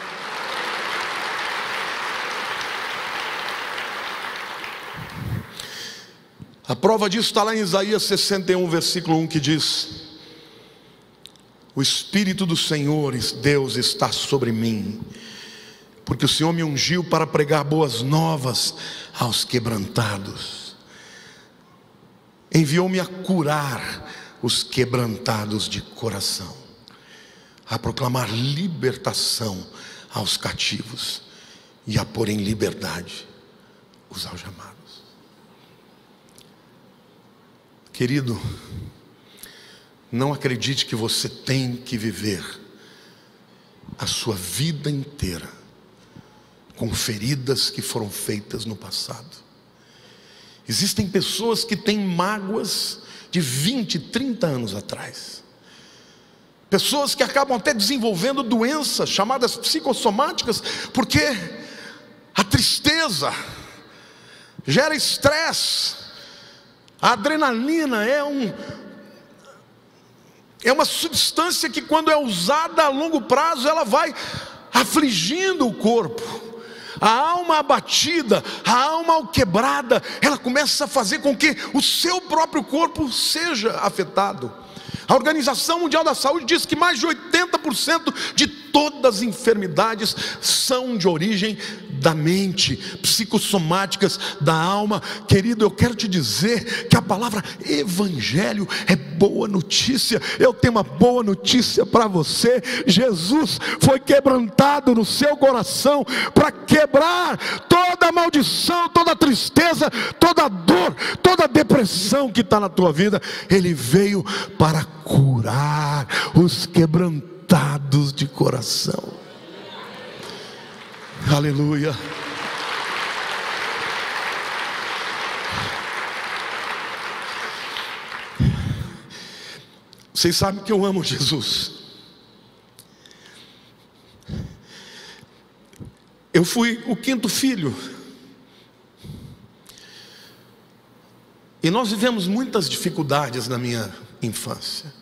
A prova disso está lá em Isaías sessenta e um, versículo um, que diz: o Espírito do Senhor, Deus, está sobre mim, porque o Senhor me ungiu para pregar boas novas aos quebrantados, enviou-me a curar os quebrantados de coração, a proclamar libertação aos cativos e a pôr em liberdade os algemados. Querido, não acredite que você tem que viver a sua vida inteira com feridas que foram feitas no passado. Existem pessoas que têm mágoas de vinte, trinta anos atrás. Pessoas que acabam até desenvolvendo doenças chamadas psicossomáticas, porque a tristeza gera estresse. A adrenalina é, um, é uma substância que, quando é usada a longo prazo, ela vai afligindo o corpo. A alma abatida, a alma quebrada, ela começa a fazer com que o seu próprio corpo seja afetado. A Organização Mundial da Saúde diz que mais de oitenta por cento de todas as enfermidades são de origem da mente, psicossomáticas da alma. Querido, eu quero te dizer que a palavra evangelho é boa notícia. Eu tenho uma boa notícia para você: Jesus foi quebrantado no seu coração para quebrar toda a maldição, toda a tristeza, toda a dor, toda a depressão que está na tua vida. Ele veio para curar os quebrantados de coração. Aleluia. Vocês sabem que eu amo Jesus. Eu fui o quinto filho, e nós vivemos muitas dificuldades na minha infância.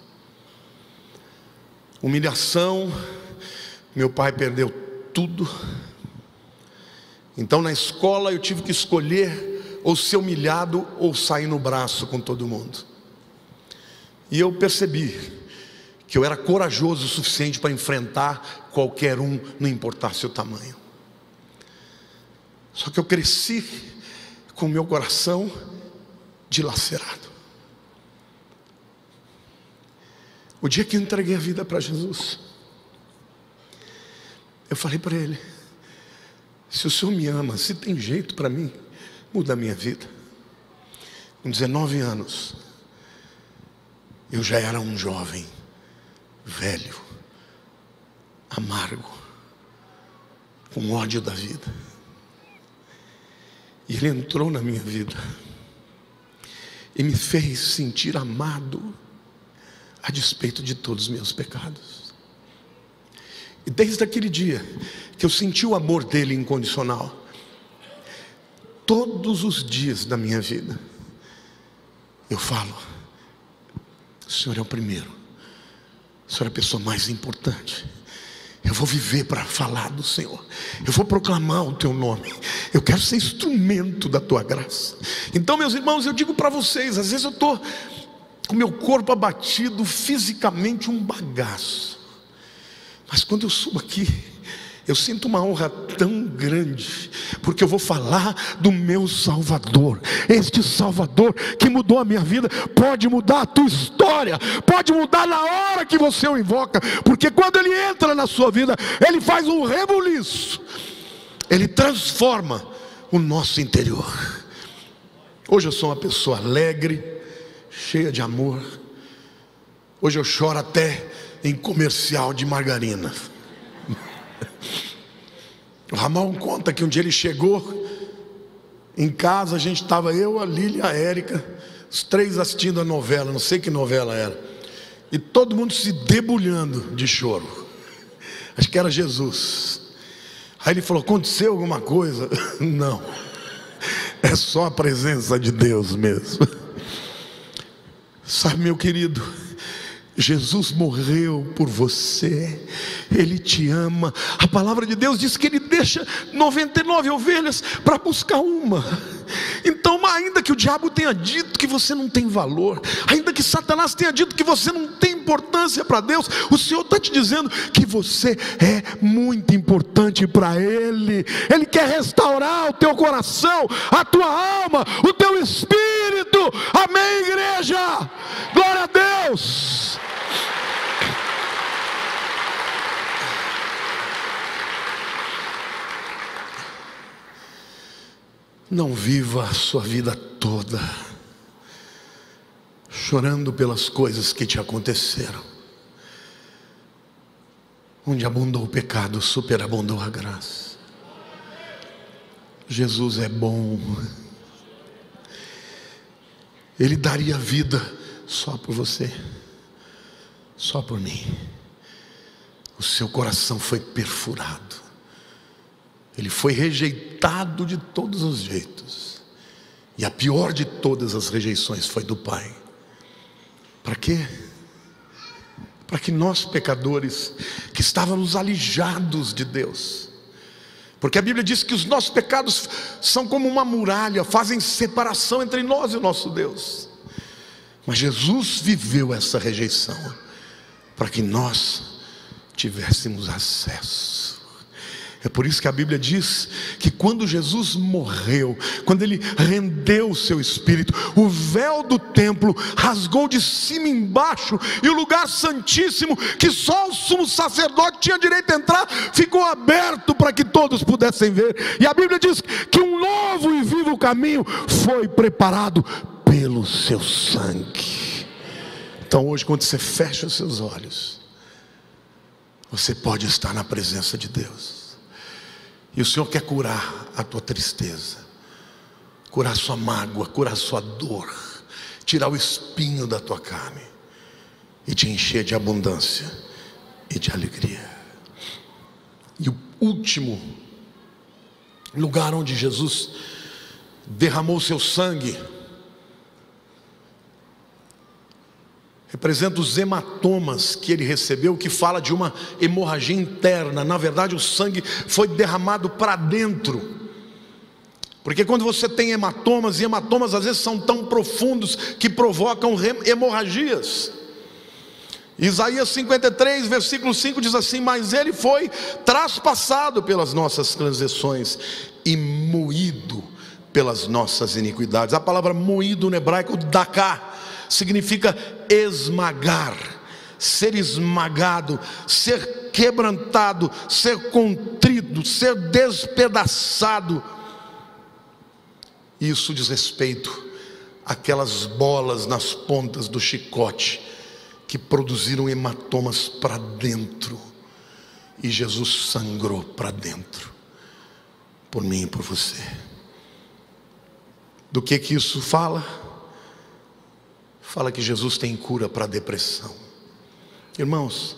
Humilhação, meu pai perdeu tudo. Então na escola eu tive que escolher ou ser humilhado ou sair no braço com todo mundo. E eu percebi que eu era corajoso o suficiente para enfrentar qualquer um, não importasse o tamanho. Só que eu cresci com o meu coração dilacerado. O dia que eu entreguei a vida para Jesus, eu falei para Ele: se o Senhor me ama, se tem jeito para mim, muda a minha vida. Com dezenove anos, eu já era um jovem, velho, amargo, com ódio da vida. E Ele entrou na minha vida e me fez sentir amado, a despeito de todos os meus pecados. E desde aquele dia que eu senti o amor dele incondicional, todos os dias da minha vida, eu falo: o Senhor é o primeiro, o Senhor é a pessoa mais importante. Eu vou viver para falar do Senhor, eu vou proclamar o teu nome, eu quero ser instrumento da tua graça. Então, meus irmãos, eu digo para vocês, às vezes eu estou com meu corpo abatido, fisicamente um bagaço, mas quando eu subo aqui, eu sinto uma honra tão grande, porque eu vou falar do meu Salvador. Este Salvador que mudou a minha vida pode mudar a tua história, pode mudar na hora que você o invoca, porque quando Ele entra na sua vida, Ele faz um rebuliço, Ele transforma o nosso interior. Hoje eu sou uma pessoa alegre, cheia de amor. Hoje eu choro até em comercial de margarina. O Ramon conta que um dia ele chegou em casa, a gente estava, eu, a Lília e a Érica, os três assistindo a novela, não sei que novela era, e todo mundo se debulhando de choro. Acho que era Jesus. Aí ele falou: aconteceu alguma coisa? Não, é só a presença de Deus mesmo. Sabe, meu querido, Jesus morreu por você, Ele te ama. A palavra de Deus diz que Ele deixa noventa e nove ovelhas para buscar uma. Então, ainda que o diabo tenha dito que você não tem valor, ainda que Satanás tenha dito que você não tem importância para Deus, o Senhor está te dizendo que você é muito importante para Ele. Ele quer restaurar o teu coração, a tua alma, o teu espírito. Amém, igreja? Glória a Deus. Não viva a sua vida toda chorando pelas coisas que te aconteceram. Onde abundou o pecado, superabundou a graça. Jesus é bom. Ele daria vida só por você, só por mim. O seu coração foi perfurado. Ele foi rejeitado de todos os jeitos. E a pior de todas as rejeições foi do Pai. Para quê? Para que nós, pecadores, que estávamos alijados de Deus, porque a Bíblia diz que os nossos pecados são como uma muralha, fazem separação entre nós e o nosso Deus. Mas Jesus viveu essa rejeição para que nós tivéssemos acesso. É por isso que a Bíblia diz que quando Jesus morreu, quando ele rendeu o seu espírito, o véu do templo rasgou de cima embaixo, e o lugar santíssimo, que só o sumo sacerdote tinha direito a entrar, ficou aberto para que todos pudessem ver. E a Bíblia diz que um novo e vivo caminho foi preparado pelo seu sangue. Então hoje, quando você fecha os seus olhos, você pode estar na presença de Deus. E o Senhor quer curar a tua tristeza, curar a sua mágoa, curar a sua dor, tirar o espinho da tua carne e te encher de abundância e de alegria. E o último lugar onde Jesus derramou seu sangue representa os hematomas que ele recebeu, que fala de uma hemorragia interna. Na verdade, o sangue foi derramado para dentro. Porque quando você tem hematomas, e hematomas às vezes são tão profundos que provocam hemorragias. Isaías cinquenta e três, versículo cinco diz assim: mas ele foi traspassado pelas nossas transgressões e moído pelas nossas iniquidades. A palavra moído no hebraico, daká, significa esmagar, ser esmagado, ser quebrantado, ser contrito, ser despedaçado. Isso diz respeito àquelas bolas nas pontas do chicote que produziram hematomas para dentro, e Jesus sangrou para dentro, por mim e por você. Do que que isso fala? Fala que Jesus tem cura para a depressão. Irmãos,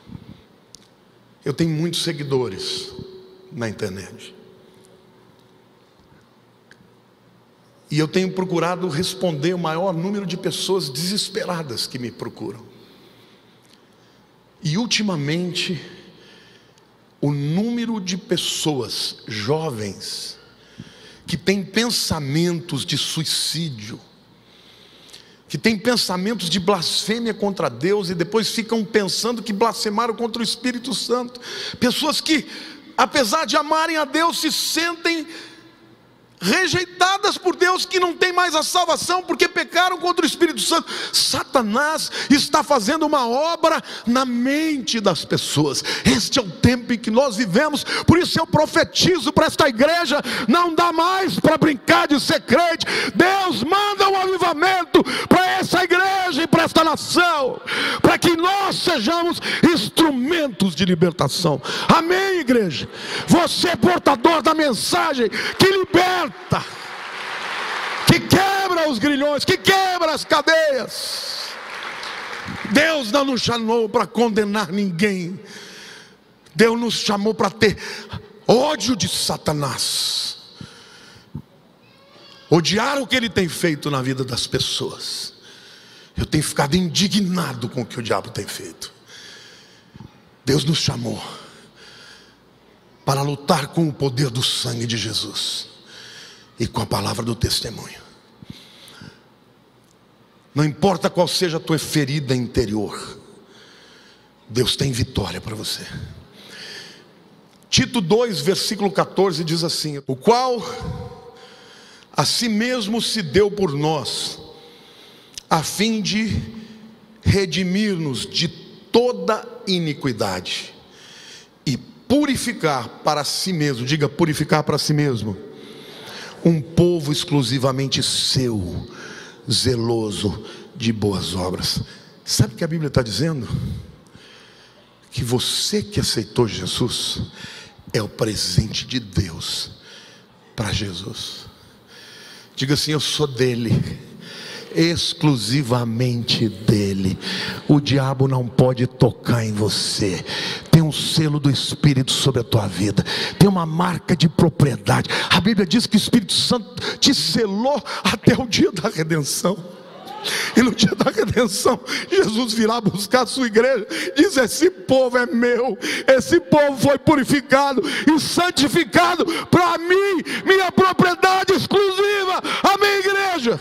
eu tenho muitos seguidores na internet, e eu tenho procurado responder o maior número de pessoas desesperadas que me procuram. E ultimamente, o número de pessoas jovens que têm pensamentos de suicídio, que têm pensamentos de blasfêmia contra Deus, e depois ficam pensando que blasfemaram contra o Espírito Santo. Pessoas que, apesar de amarem a Deus, se sentem rejeitadas por Deus, que não tem mais a salvação porque pecaram contra o Espírito Santo. Satanás está fazendo uma obra na mente das pessoas. Este é o tempo em que nós vivemos. Por isso eu profetizo para esta igreja: não dá mais para brincar de ser crente. Deus manda um avivamento para essa igreja e para esta nação, para que nós sejamos instrumentos de libertação. Amém, igreja? Você é portador da mensagem que liberta, que quebra os grilhões, que quebra as cadeias. Deus não nos chamou para condenar ninguém. Deus nos chamou para ter ódio de Satanás, odiar o que ele tem feito na vida das pessoas. Eu tenho ficado indignado com o que o diabo tem feito. Deus nos chamou para lutar com o poder do sangue de Jesus e com a palavra do testemunho. Não importa qual seja a tua ferida interior, Deus tem vitória para você. Tito dois, versículo catorze diz assim: o qual a si mesmo se deu por nós, a fim de redimir-nos de toda iniquidade e purificar para si mesmo, diga purificar para si mesmo, um povo exclusivamente seu, zeloso de boas obras. Sabe o que a Bíblia está dizendo? Que você que aceitou Jesus é o presente de Deus para Jesus. Diga assim: eu sou dele, exclusivamente dele. O diabo não pode tocar em você. Tem um selo do Espírito sobre a tua vida, tem uma marca de propriedade. A Bíblia diz que o Espírito Santo te selou até o dia da redenção. E no dia da redenção, Jesus virá buscar a sua igreja, diz: esse povo é meu, esse povo foi purificado e santificado para mim, minha propriedade exclusiva. Amém, igreja?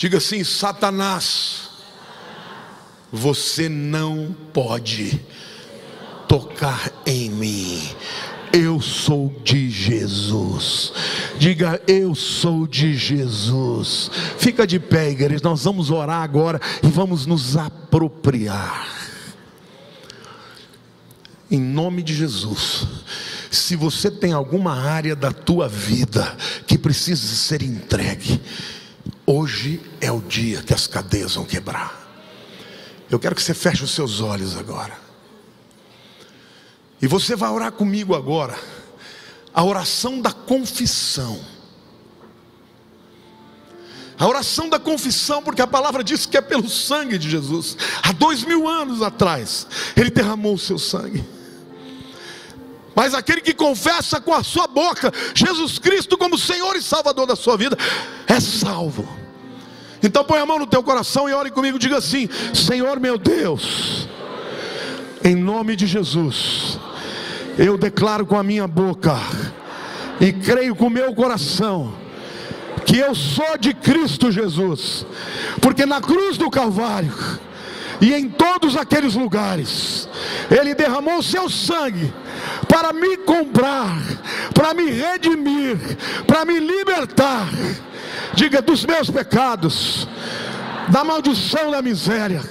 Diga assim: Satanás, você não pode tocar em mim. Eu sou de Jesus. Diga: eu sou de Jesus. Fica de pé, igreja. Nós vamos orar agora e vamos nos apropriar. Em nome de Jesus. Se você tem alguma área da tua vida que precisa ser entregue, hoje é o dia que as cadeias vão quebrar. Eu quero que você feche os seus olhos agora. E você vai orar comigo agora a oração da confissão. A oração da confissão, porque a palavra diz que é pelo sangue de Jesus. Há dois mil anos atrás, Ele derramou o seu sangue. Mas aquele que confessa com a sua boca Jesus Cristo como Senhor e Salvador da sua vida, é salvo. Então põe a mão no teu coração e ore comigo. Diga assim: Senhor meu Deus, em nome de Jesus, eu declaro com a minha boca e creio com o meu coração que eu sou de Cristo Jesus, porque na cruz do Calvário e em todos aqueles lugares Ele derramou o seu sangue para me comprar, para me redimir, para me libertar. Diga: dos meus pecados, da maldição da miséria.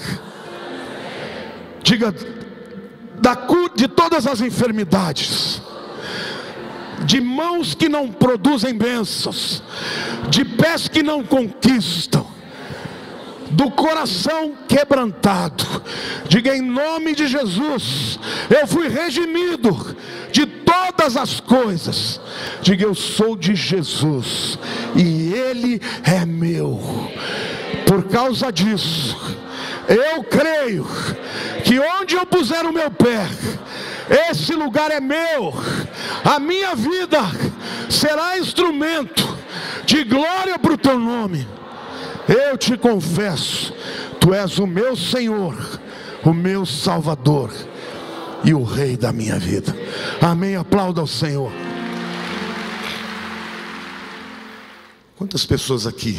Diga: da cura de todas as enfermidades, de mãos que não produzem bênçãos, de pés que não conquistam, do coração quebrantado. Diga: em nome de Jesus, eu fui redimido de todas as coisas. Diga: eu sou de Jesus e Ele é meu. Por causa disso, eu creio que onde eu puser o meu pé, esse lugar é meu. A minha vida será instrumento de glória para o teu nome. Eu te confesso, tu és o meu Senhor, o meu Salvador e o Rei da minha vida. Amém. Aplauda ao Senhor. Quantas pessoas aqui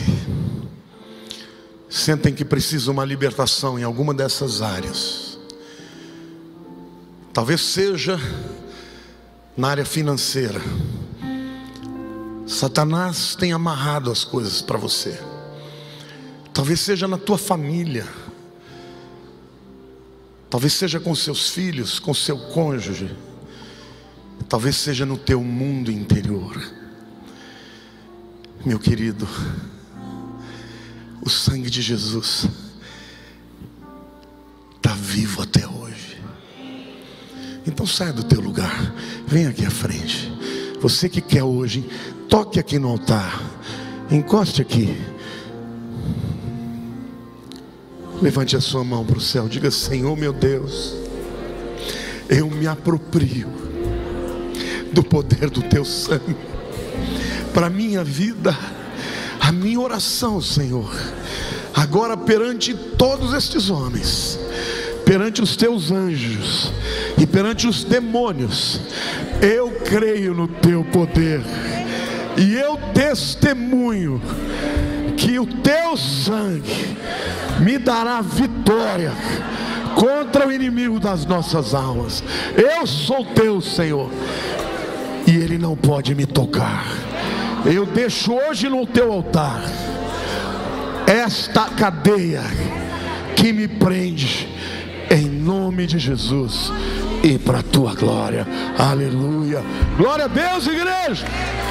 sentem que precisam de uma libertação em alguma dessas áreas? Talvez seja na área financeira. Satanás tem amarrado as coisas para você. Talvez seja na tua família. Talvez seja com seus filhos, com seu cônjuge. Talvez seja no teu mundo interior. Meu querido, o sangue de Jesus está vivo até hoje. Então saia do teu lugar, vem aqui à frente. Você que quer hoje, toque aqui no altar, encoste aqui. Levante a sua mão para o céu. Diga: Senhor meu Deus, eu me aproprio do poder do teu sangue para a minha vida. A minha oração, Senhor, agora perante todos estes homens, perante os teus anjos e perante os demônios, eu creio no teu poder e eu testemunho que o teu sangue me dará vitória contra o inimigo das nossas almas. Eu sou teu, Senhor, e ele não pode me tocar. Eu deixo hoje no teu altar esta cadeia que me prende, em nome de Jesus, e para a tua glória. Aleluia. Glória a Deus, igreja.